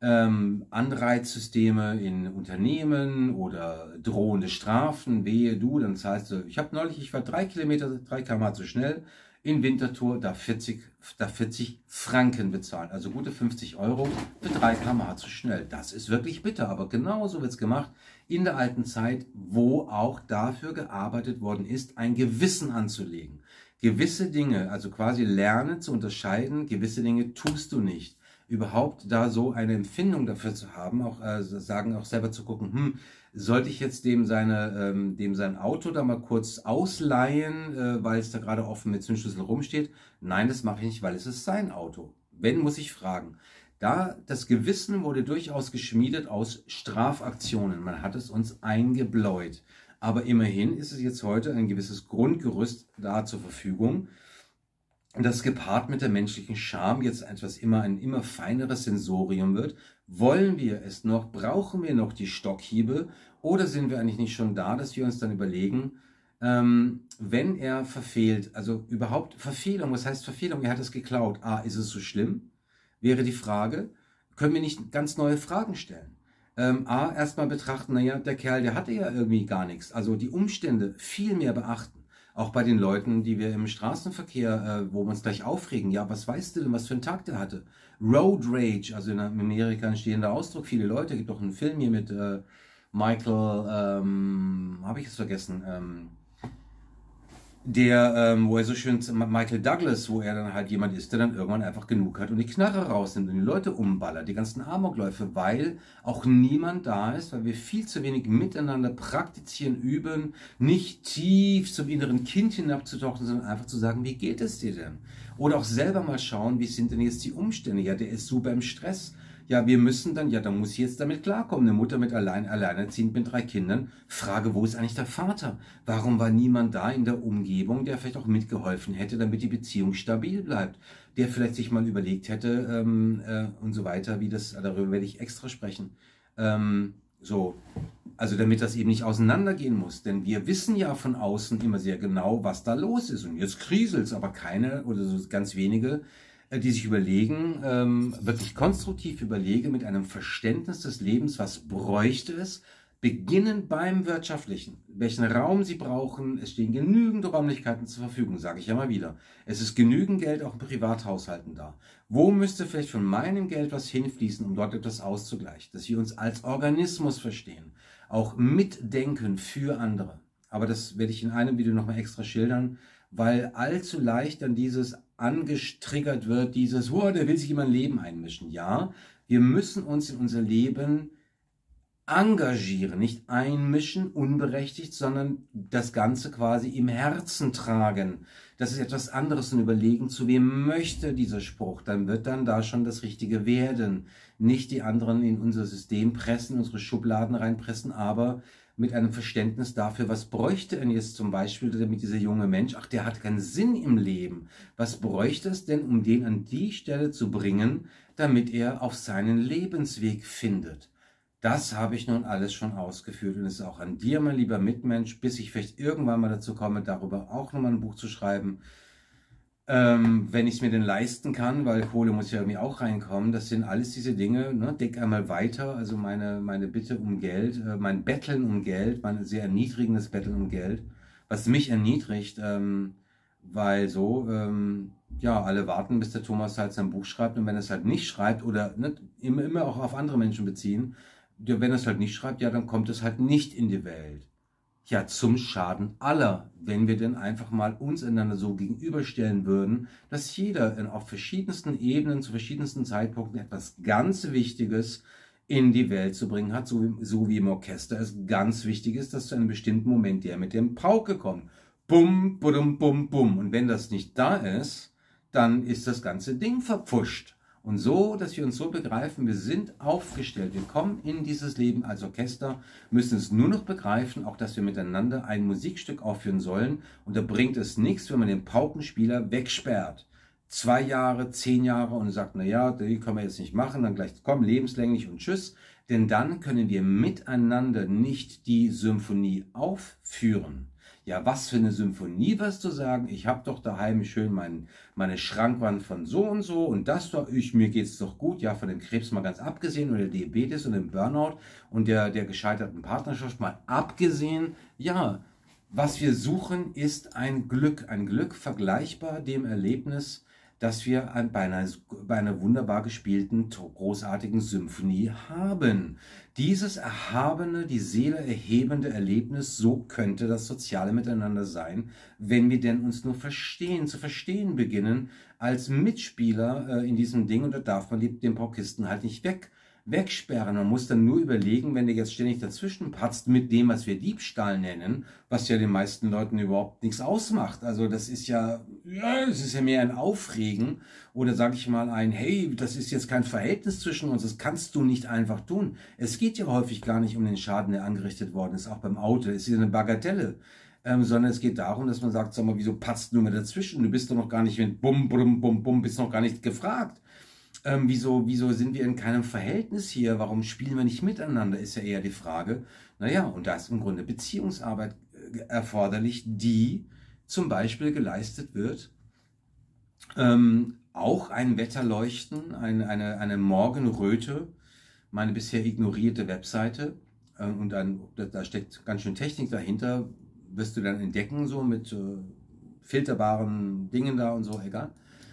ähm, Anreizsysteme in Unternehmen oder drohende Strafen, wehe du, dann zahlst du, ich habe neulich, ich war drei Kilometer, drei Kilometer pro Stunde zu schnell, in Winterthur da vierzig, da vierzig Franken bezahlt, also gute fünfzig Euro für drei Kilometer pro Stunde zu schnell. Das ist wirklich bitter, aber genauso wird es gemacht in der alten Zeit, wo auch dafür gearbeitet worden ist, ein Gewissen anzulegen. Gewisse Dinge, also quasi lernen zu unterscheiden, gewisse Dinge tust du nicht. Überhaupt da so eine Empfindung dafür zu haben, auch äh, sagen, auch selber zu gucken, hm, sollte ich jetzt dem seine, ähm, dem sein Auto da mal kurz ausleihen, äh, weil es da gerade offen mit Zündschlüssel rumsteht? Nein, das mache ich nicht, weil es ist sein Auto. Wenn, muss ich fragen. Da, das Gewissen wurde durchaus geschmiedet aus Strafaktionen. Man hat es uns eingebläut. Aber immerhin ist es jetzt heute ein gewisses Grundgerüst da zur Verfügung. Und das gepaart mit der menschlichen Scham jetzt etwas immer ein immer feineres Sensorium wird. Wollen wir es noch? Brauchen wir noch die Stockhiebe? Oder sind wir eigentlich nicht schon da, dass wir uns dann überlegen, ähm, wenn er verfehlt, also überhaupt Verfehlung, was heißt Verfehlung? Er hat es geklaut. Ah, ist es so schlimm? Wäre die Frage, können wir nicht ganz neue Fragen stellen? Ähm, A, erstmal betrachten, naja, der Kerl, der hatte ja irgendwie gar nichts. Also die Umstände viel mehr beachten. Auch bei den Leuten, die wir im Straßenverkehr, äh, wo wir uns gleich aufregen. Ja, was weißt du denn, was für einen Tag der hatte? Road Rage, also in Amerika ein stehender Ausdruck. Viele Leute, gibt doch einen Film hier mit äh, Michael, ähm, habe ich es vergessen, ähm, der, ähm, wo er so schön, Michael Douglas, wo er dann halt jemand ist, der dann irgendwann einfach genug hat und die Knarre rausnimmt und die Leute umballert, die ganzen Amokläufe, weil auch niemand da ist, weil wir viel zu wenig miteinander praktizieren, üben, nicht tief zum inneren Kind hinabzutauchen, sondern einfach zu sagen, wie geht es dir denn? Oder auch selber mal schauen, wie sind denn jetzt die Umstände? Ja, der ist super im Stress. Ja, wir müssen dann, ja, dann muss ich jetzt damit klarkommen. Eine Mutter mit allein, alleinerziehend mit drei Kindern. Frage, wo ist eigentlich der Vater? Warum war niemand da in der Umgebung, der vielleicht auch mitgeholfen hätte, damit die Beziehung stabil bleibt? Der vielleicht sich mal überlegt hätte ähm, äh, und so weiter, wie das, darüber werde ich extra sprechen. Ähm, so, also damit das eben nicht auseinandergehen muss. Denn wir wissen ja von außen immer sehr genau, was da los ist. Und jetzt kriselt es, aber keine oder so ganz wenige, die sich überlegen, ähm, wirklich konstruktiv überlegen, mit einem Verständnis des Lebens, was bräuchte es, beginnen beim Wirtschaftlichen. Welchen Raum sie brauchen, es stehen genügend Räumlichkeiten zur Verfügung, sage ich ja mal wieder. Es ist genügend Geld auch in Privathaushalten da. Wo müsste vielleicht von meinem Geld was hinfließen, um dort etwas auszugleichen? Dass wir uns als Organismus verstehen, auch mitdenken für andere. Aber das werde ich in einem Video nochmal extra schildern, weil allzu leicht dann dieses angetriggert wird, dieses, oh, der will sich in mein Leben einmischen. Ja, wir müssen uns in unser Leben engagieren, nicht einmischen, unberechtigt, sondern das Ganze quasi im Herzen tragen. Das ist etwas anderes und überlegen, zu wem möchte dieser Spruch. Dann wird dann da schon das Richtige werden. Nicht die anderen in unser System pressen, unsere Schubladen reinpressen, aber mit einem Verständnis dafür, was bräuchte denn jetzt zum Beispiel damit dieser junge Mensch, ach, der hat keinen Sinn im Leben. Was bräuchte es denn, um den an die Stelle zu bringen, damit er auf seinen Lebensweg findet? Das habe ich nun alles schon ausgeführt und es ist auch an dir, mein lieber Mitmensch, bis ich vielleicht irgendwann mal dazu komme, darüber auch nochmal ein Buch zu schreiben, ähm, wenn ich es mir denn leisten kann, weil Kohle muss ja irgendwie auch reinkommen. Das sind alles diese Dinge, ne? Denk einmal weiter, also meine, meine Bitte um Geld, äh, mein Betteln um Geld, mein sehr erniedrigendes Betteln um Geld, was mich erniedrigt, ähm, weil so, ähm, ja, alle warten, bis der Thomas halt sein Buch schreibt und wenn er es halt nicht schreibt oder ne, immer, immer auch auf andere Menschen beziehen, wenn er es halt nicht schreibt, ja, dann kommt es halt nicht in die Welt. Ja, zum Schaden aller, wenn wir denn einfach mal uns einander so gegenüberstellen würden, dass jeder in, auf verschiedensten Ebenen, zu verschiedensten Zeitpunkten etwas ganz Wichtiges in die Welt zu bringen hat, so wie, so wie im Orchester es ganz wichtig ist, dass zu einem bestimmten Moment der mit dem Pauke kommt. Bum, bum, bum, bum. Und wenn das nicht da ist, dann ist das ganze Ding verpfuscht. Und so, dass wir uns so begreifen, wir sind aufgestellt, wir kommen in dieses Leben als Orchester, müssen es nur noch begreifen, auch dass wir miteinander ein Musikstück aufführen sollen. Und da bringt es nichts, wenn man den Paukenspieler wegsperrt. Zwei Jahre, zehn Jahre und sagt, na ja, die können wir jetzt nicht machen, dann gleich komm, lebenslänglich und tschüss. Denn dann können wir miteinander nicht die Symphonie aufführen. Ja, was für eine Symphonie, wirst du sagen? Ich habe doch daheim schön mein, meine Schrankwand von so und so und das doch, ich, mir geht's doch gut, ja, von dem Krebs mal ganz abgesehen oder Diabetes und dem Burnout und der, der gescheiterten Partnerschaft mal abgesehen. Ja, was wir suchen, ist ein Glück, ein Glück vergleichbar dem Erlebnis, das wir an, bei, einer, bei einer wunderbar gespielten, großartigen Symphonie haben. Dieses erhabene, die Seele erhebende Erlebnis, so könnte das soziale Miteinander sein, wenn wir denn uns nur verstehen, zu verstehen beginnen, als Mitspieler äh, in diesem Ding. Und da darf man die, den Paukisten halt nicht weg, wegsperren. Man muss dann nur überlegen, wenn der jetzt ständig dazwischen patzt mit dem, was wir Diebstahl nennen, was ja den meisten Leuten überhaupt nichts ausmacht. Also das ist ja, ja, das ist ja mehr ein Aufregen oder sage ich mal ein, hey, das ist jetzt kein Verhältnis zwischen uns, das kannst du nicht einfach tun. Es geht ja häufig gar nicht um den Schaden, der angerichtet worden ist, auch beim Auto. Es ist eine Bagatelle. Ähm, sondern es geht darum, dass man sagt, sag mal, wieso patzt du mir dazwischen? Du bist doch noch gar nicht mit Bum, Bum, Bum, Bum, bist noch gar nicht gefragt. Ähm, wieso, wieso sind wir in keinem Verhältnis hier? Warum spielen wir nicht miteinander, ist ja eher die Frage. Naja, und da ist im Grunde Beziehungsarbeit äh, erforderlich, die zum Beispiel geleistet wird. Ähm, auch ein Wetterleuchten, eine, eine, eine Morgenröte, meine bisher ignorierte Webseite. Äh, und ein, da, da steckt ganz schön Technik dahinter, wirst du dann entdecken, so mit äh, filterbaren Dingen da und so, egal.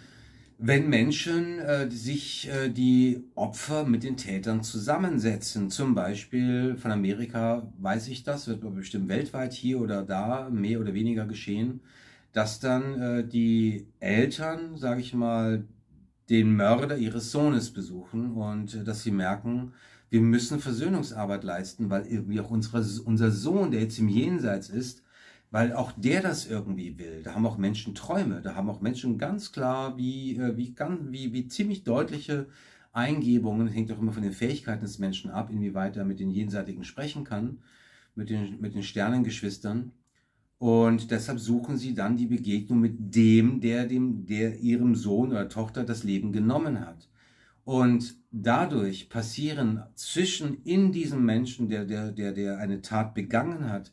Wenn Menschen äh, sich äh, die Opfer mit den Tätern zusammensetzen, zum Beispiel von Amerika weiß ich das, wird bestimmt weltweit hier oder da mehr oder weniger geschehen, dass dann äh, die Eltern, sage ich mal, den Mörder ihres Sohnes besuchen und äh, dass sie merken, wir müssen Versöhnungsarbeit leisten, weil irgendwie auch unsere, unser Sohn, der jetzt im Jenseits ist, weil auch der das irgendwie will. Da haben auch Menschen Träume, da haben auch Menschen ganz klar, wie, wie, wie, wie ziemlich deutliche Eingebungen, das hängt auch immer von den Fähigkeiten des Menschen ab, inwieweit er mit den Jenseitigen sprechen kann, mit den, mit den Sternengeschwistern. Und deshalb suchen sie dann die Begegnung mit dem, der, dem, der ihrem Sohn oder Tochter das Leben genommen hat. Und dadurch passieren zwischen in diesem Menschen, der, der, der, der eine Tat begangen hat,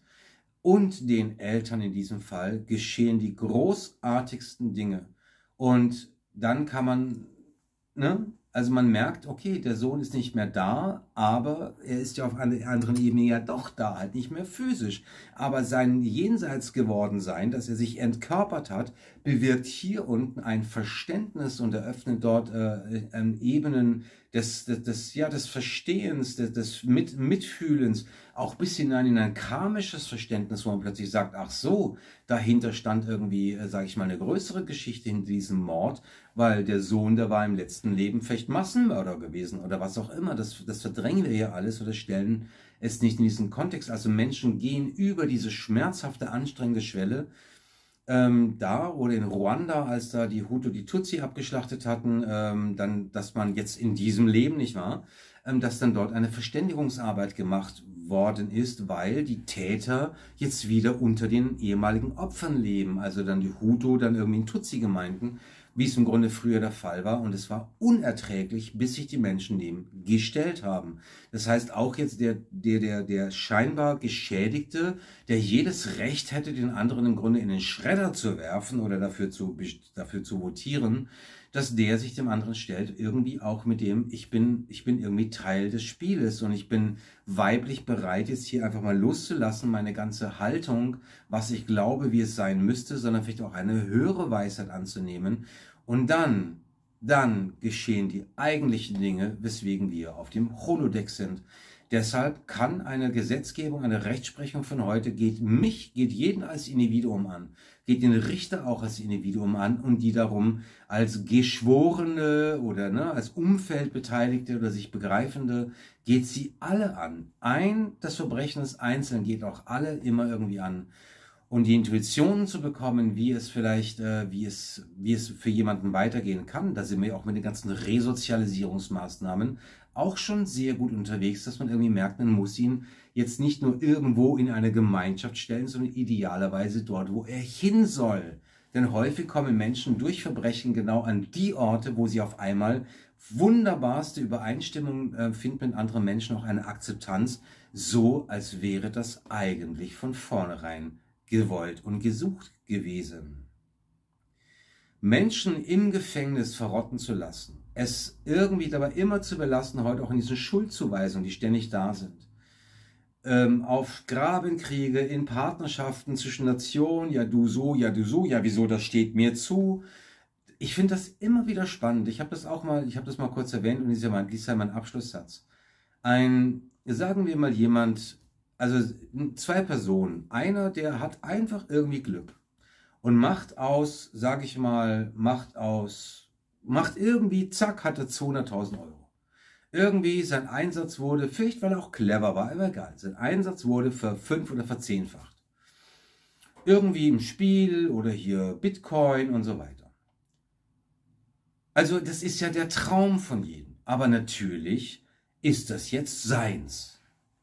und den Eltern in diesem Fall geschehen die großartigsten Dinge. Und dann kann man, ne, also man merkt, okay, der Sohn ist nicht mehr da, aber er ist ja auf einer anderen Ebene ja doch da, halt nicht mehr physisch. Aber sein Jenseits geworden sein, dass er sich entkörpert hat, bewirkt hier unten ein Verständnis und eröffnet dort äh, äh, Ebenen des, des, des, ja, des Verstehens, des, des Mit, Mitfühlens, auch bis hinein in ein karmisches Verständnis, wo man plötzlich sagt, ach so, dahinter stand irgendwie, äh, sage ich mal, eine größere Geschichte hinter diesem Mord, weil der Sohn, der war im letzten Leben vielleicht Massenmörder gewesen oder was auch immer. Das, das verdrängen wir ja alles oder stellen es nicht in diesen Kontext. Also Menschen gehen über diese schmerzhafte, anstrengende Schwelle. Ähm, da oder in Ruanda, als da die Hutu die Tutsi abgeschlachtet hatten, ähm, dann, dass man jetzt in diesem Leben, nicht wahr, ähm, dass dann dort eine Verständigungsarbeit gemacht worden ist, weil die Täter jetzt wieder unter den ehemaligen Opfern leben. Also dann die Hutu, dann irgendwie in Tutsi-Gemeinden, wie es im Grunde früher der Fall war. Und es war unerträglich, bis sich die Menschen dem gestellt haben. Das heißt, auch jetzt der, der, der, der scheinbar Geschädigte, der jedes Recht hätte, den anderen im Grunde in den Schredder zu werfen oder dafür zu, dafür zu votieren, dass der sich dem anderen stellt, irgendwie auch mit dem, ich bin, ich bin irgendwie Teil des Spieles und ich bin weiblich bereit, jetzt hier einfach mal loszulassen, meine ganze Haltung, was ich glaube, wie es sein müsste, sondern vielleicht auch eine höhere Weisheit anzunehmen. Und dann, dann geschehen die eigentlichen Dinge, weswegen wir auf dem Holodeck sind. Deshalb kann eine Gesetzgebung, eine Rechtsprechung von heute, geht mich, geht jeden als Individuum an, geht den Richter auch als Individuum an und die darum als Geschworene oder ne, als Umfeldbeteiligte oder sich Begreifende, geht sie alle an. Ein, das Verbrechen des Einzelnen geht auch alle immer irgendwie an. Und die Intuition zu bekommen, wie es vielleicht, äh, wie es, wie es für jemanden weitergehen kann, da sind wir auch mit den ganzen Resozialisierungsmaßnahmen auch schon sehr gut unterwegs, dass man irgendwie merkt, man muss ihn jetzt nicht nur irgendwo in eine Gemeinschaft stellen, sondern idealerweise dort, wo er hin soll. Denn häufig kommen Menschen durch Verbrechen genau an die Orte, wo sie auf einmal wunderbarste Übereinstimmung äh, finden mit anderen Menschen, auch eine Akzeptanz, so als wäre das eigentlich von vornherein gewollt und gesucht gewesen. Menschen im Gefängnis verrotten zu lassen, es irgendwie dabei immer zu belassen, heute auch in diesen Schuldzuweisungen, die ständig da sind, ähm, auf Grabenkriege, in Partnerschaften zwischen Nationen, ja du so, ja du so, ja wieso, das steht mir zu. Ich finde das immer wieder spannend. Ich habe das auch mal, ich habe das mal kurz erwähnt und dies ist ja mein, dies ist ja mein Abschlusssatz. Ein, sagen wir mal jemand, also zwei Personen, einer, der hat einfach irgendwie Glück und macht aus, sage ich mal, macht aus, macht irgendwie, zack, hatte zweihunderttausend Euro. Irgendwie sein Einsatz wurde, vielleicht weil er auch clever war, aber egal, sein Einsatz wurde verfünf- oder verzehnfacht. Irgendwie im Spiel oder hier Bitcoin und so weiter. Also das ist ja der Traum von jedem. Aber natürlich ist das jetzt seins.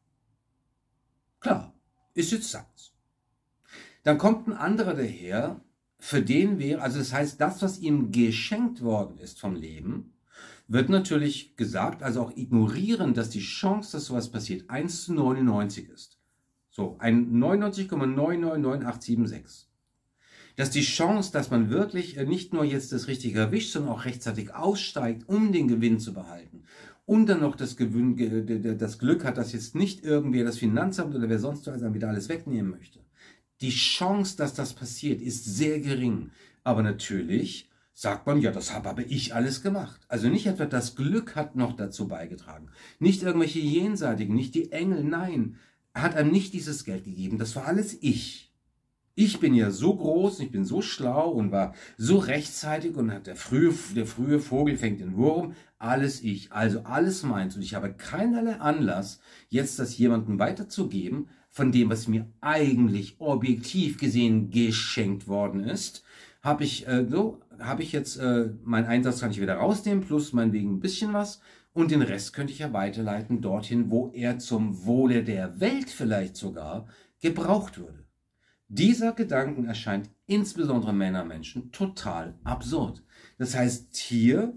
Klar, ist jetzt seins. Dann kommt ein anderer daher, für den wäre, also das heißt, das, was ihm geschenkt worden ist vom Leben, wird natürlich gesagt, also auch ignorieren, dass die Chance, dass sowas passiert, eins zu neunundneunzig ist. So, ein neunundneunzig Komma neun neun neun acht sieben sechs. Dass die Chance, dass man wirklich nicht nur jetzt das Richtige erwischt, sondern auch rechtzeitig aussteigt, um den Gewinn zu behalten und dann noch das, Gewinn, das Glück hat, dass jetzt nicht irgendwer das Finanzamt oder wer sonst was dann wieder alles wegnehmen möchte. Die Chance, dass das passiert, ist sehr gering. Aber natürlich sagt man, ja, das habe aber ich alles gemacht. Also nicht etwa das Glück hat noch dazu beigetragen. Nicht irgendwelche Jenseitigen, nicht die Engel, nein, hat einem nicht dieses Geld gegeben. Das war alles ich. Ich bin ja so groß, ich bin so schlau und war so rechtzeitig und hat der frühe, der frühe Vogel fängt den Wurm, alles ich, also alles meins. Und ich habe keinerlei Anlass, jetzt das jemandem weiterzugeben, von dem, was mir eigentlich objektiv gesehen geschenkt worden ist, habe ich, äh, so, habe ich jetzt, äh, meinen Einsatz kann ich wieder rausnehmen, plus meinetwegen ein bisschen was. Und den Rest könnte ich ja weiterleiten dorthin, wo er zum Wohle der Welt vielleicht sogar gebraucht würde. Dieser Gedanken erscheint insbesondere Männermenschen total absurd. Das heißt, hier,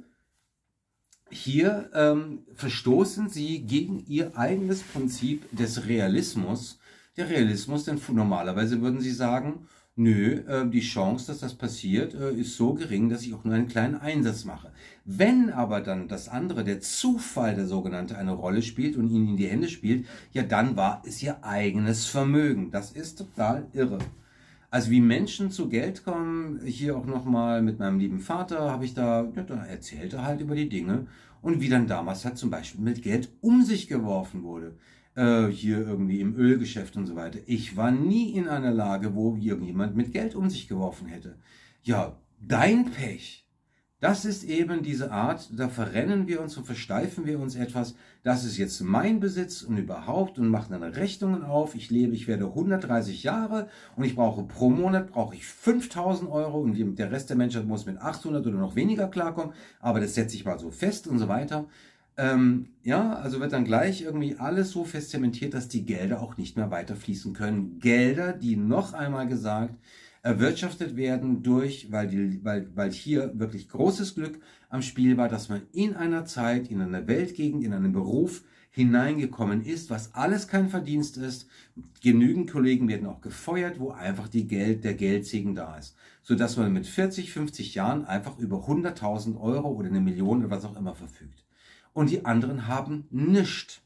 hier ähm, verstoßen sie gegen ihr eigenes Prinzip des Realismus. Der Realismus, denn normalerweise würden sie sagen, nö, äh, die Chance, dass das passiert, äh, ist so gering, dass ich auch nur einen kleinen Einsatz mache. Wenn aber dann das andere, der Zufall, der sogenannte, eine Rolle spielt und ihnen in die Hände spielt, ja, dann war es ihr eigenes Vermögen. Das ist total irre. Also wie Menschen zu Geld kommen, hier auch nochmal mit meinem lieben Vater, habe ich da, ja, da erzählt er halt über die Dinge und wie dann damals halt zum Beispiel mit Geld um sich geworfen wurde. Hier irgendwie im Ölgeschäft und so weiter. Ich war nie in einer Lage, wo irgendjemand mit Geld um sich geworfen hätte. Ja, dein Pech. Das ist eben diese Art, da verrennen wir uns und versteifen wir uns etwas. Das ist jetzt mein Besitz und überhaupt und machen dann Rechnungen auf. Ich lebe, ich werde hundertdreißig Jahre und ich brauche pro Monat brauche ich fünftausend Euro und der Rest der Menschheit muss mit achthundert oder noch weniger klarkommen. Aber das setze ich mal so fest und so weiter. Ähm, ja, also wird dann gleich irgendwie alles so fest zementiert, dass die Gelder auch nicht mehr weiter fließen können. Gelder, die noch einmal gesagt, erwirtschaftet werden durch, weil, die, weil, weil hier wirklich großes Glück am Spiel war, dass man in einer Zeit, in einer Weltgegend, in einen Beruf hineingekommen ist, was alles kein Verdienst ist. Genügend Kollegen werden auch gefeuert, wo einfach die Geld, der Geldsegen da ist. Sodass man mit vierzig, fünfzig Jahren einfach über hunderttausend Euro oder eine Million oder was auch immer verfügt. Und die anderen haben nichts.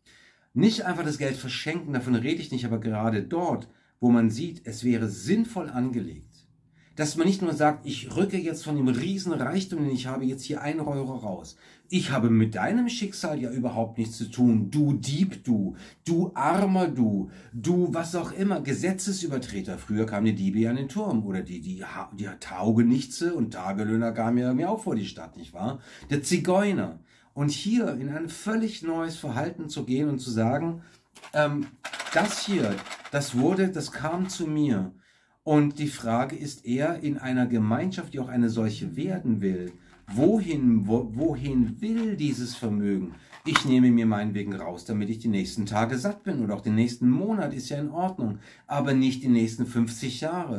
Nicht einfach das Geld verschenken, davon rede ich nicht, aber gerade dort, wo man sieht, es wäre sinnvoll angelegt, dass man nicht nur sagt, ich rücke jetzt von dem riesen Reichtum, den ich habe, jetzt hier einen Euro raus. Ich habe mit deinem Schicksal ja überhaupt nichts zu tun. Du Dieb, du, du Armer, du, du was auch immer, Gesetzesübertreter. Früher kamen die Diebe an den Turm oder die, die, die Taugenichtse und Tagelöhner kamen ja mir auch vor die Stadt, nicht wahr? Der Zigeuner. Und hier in ein völlig neues Verhalten zu gehen und zu sagen, ähm, das hier, das wurde, das kam zu mir. Und die Frage ist eher in einer Gemeinschaft, die auch eine solche werden will, wohin, wo, wohin will dieses Vermögen? Ich nehme mir meinetwegen raus, damit ich die nächsten Tage satt bin oder auch den nächsten Monat, ist ja in Ordnung, aber nicht die nächsten fünfzig Jahre.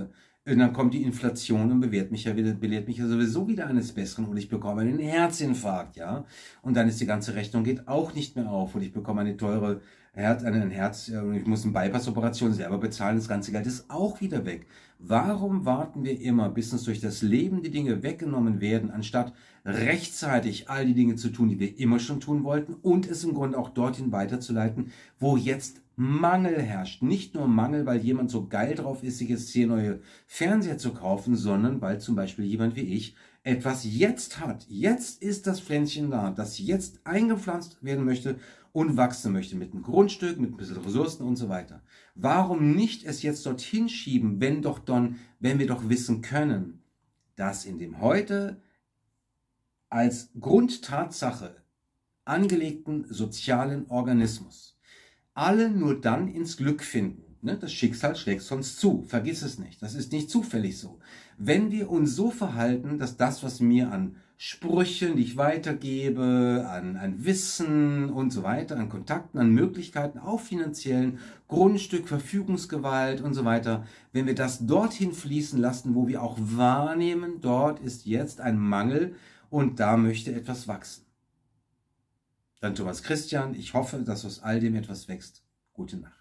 Und dann kommt die Inflation und bewährt mich ja wieder, belehrt mich ja sowieso wieder eines Besseren und ich bekomme einen Herzinfarkt, ja. Und dann ist die ganze Rechnung geht auch nicht mehr auf und ich bekomme eine teure Herz, ein Herz, ich muss eine Bypass-Operation selber bezahlen, das ganze Geld ist auch wieder weg. Warum warten wir immer, bis uns durch das Leben die Dinge weggenommen werden, anstatt rechtzeitig all die Dinge zu tun, die wir immer schon tun wollten und es im Grunde auch dorthin weiterzuleiten, wo jetzt Mangel herrscht. Nicht nur Mangel, weil jemand so geil drauf ist, sich jetzt zehn neue Fernseher zu kaufen, sondern weil zum Beispiel jemand wie ich etwas jetzt hat. Jetzt ist das Pflänzchen da, das jetzt eingepflanzt werden möchte und wachsen möchte mit einem Grundstück, mit ein bisschen Ressourcen und so weiter. Warum nicht es jetzt dorthin schieben, wenn doch dann, wenn wir doch wissen können, dass in dem heute als Grundtatsache angelegten sozialen Organismus alle nur dann ins Glück finden. Ne? Das Schicksal schlägt sonst zu. Vergiss es nicht. Das ist nicht zufällig so. Wenn wir uns so verhalten, dass das, was mir an Sprüchen, die ich weitergebe, an, an Wissen und so weiter, an Kontakten, an Möglichkeiten, auch finanziellen, Grundstück, Verfügungsgewalt und so weiter, wenn wir das dorthin fließen lassen, wo wir auch wahrnehmen, dort ist jetzt ein Mangel und da möchte etwas wachsen. Dann Thomas Christian, ich hoffe, dass aus all dem etwas wächst. Gute Nacht.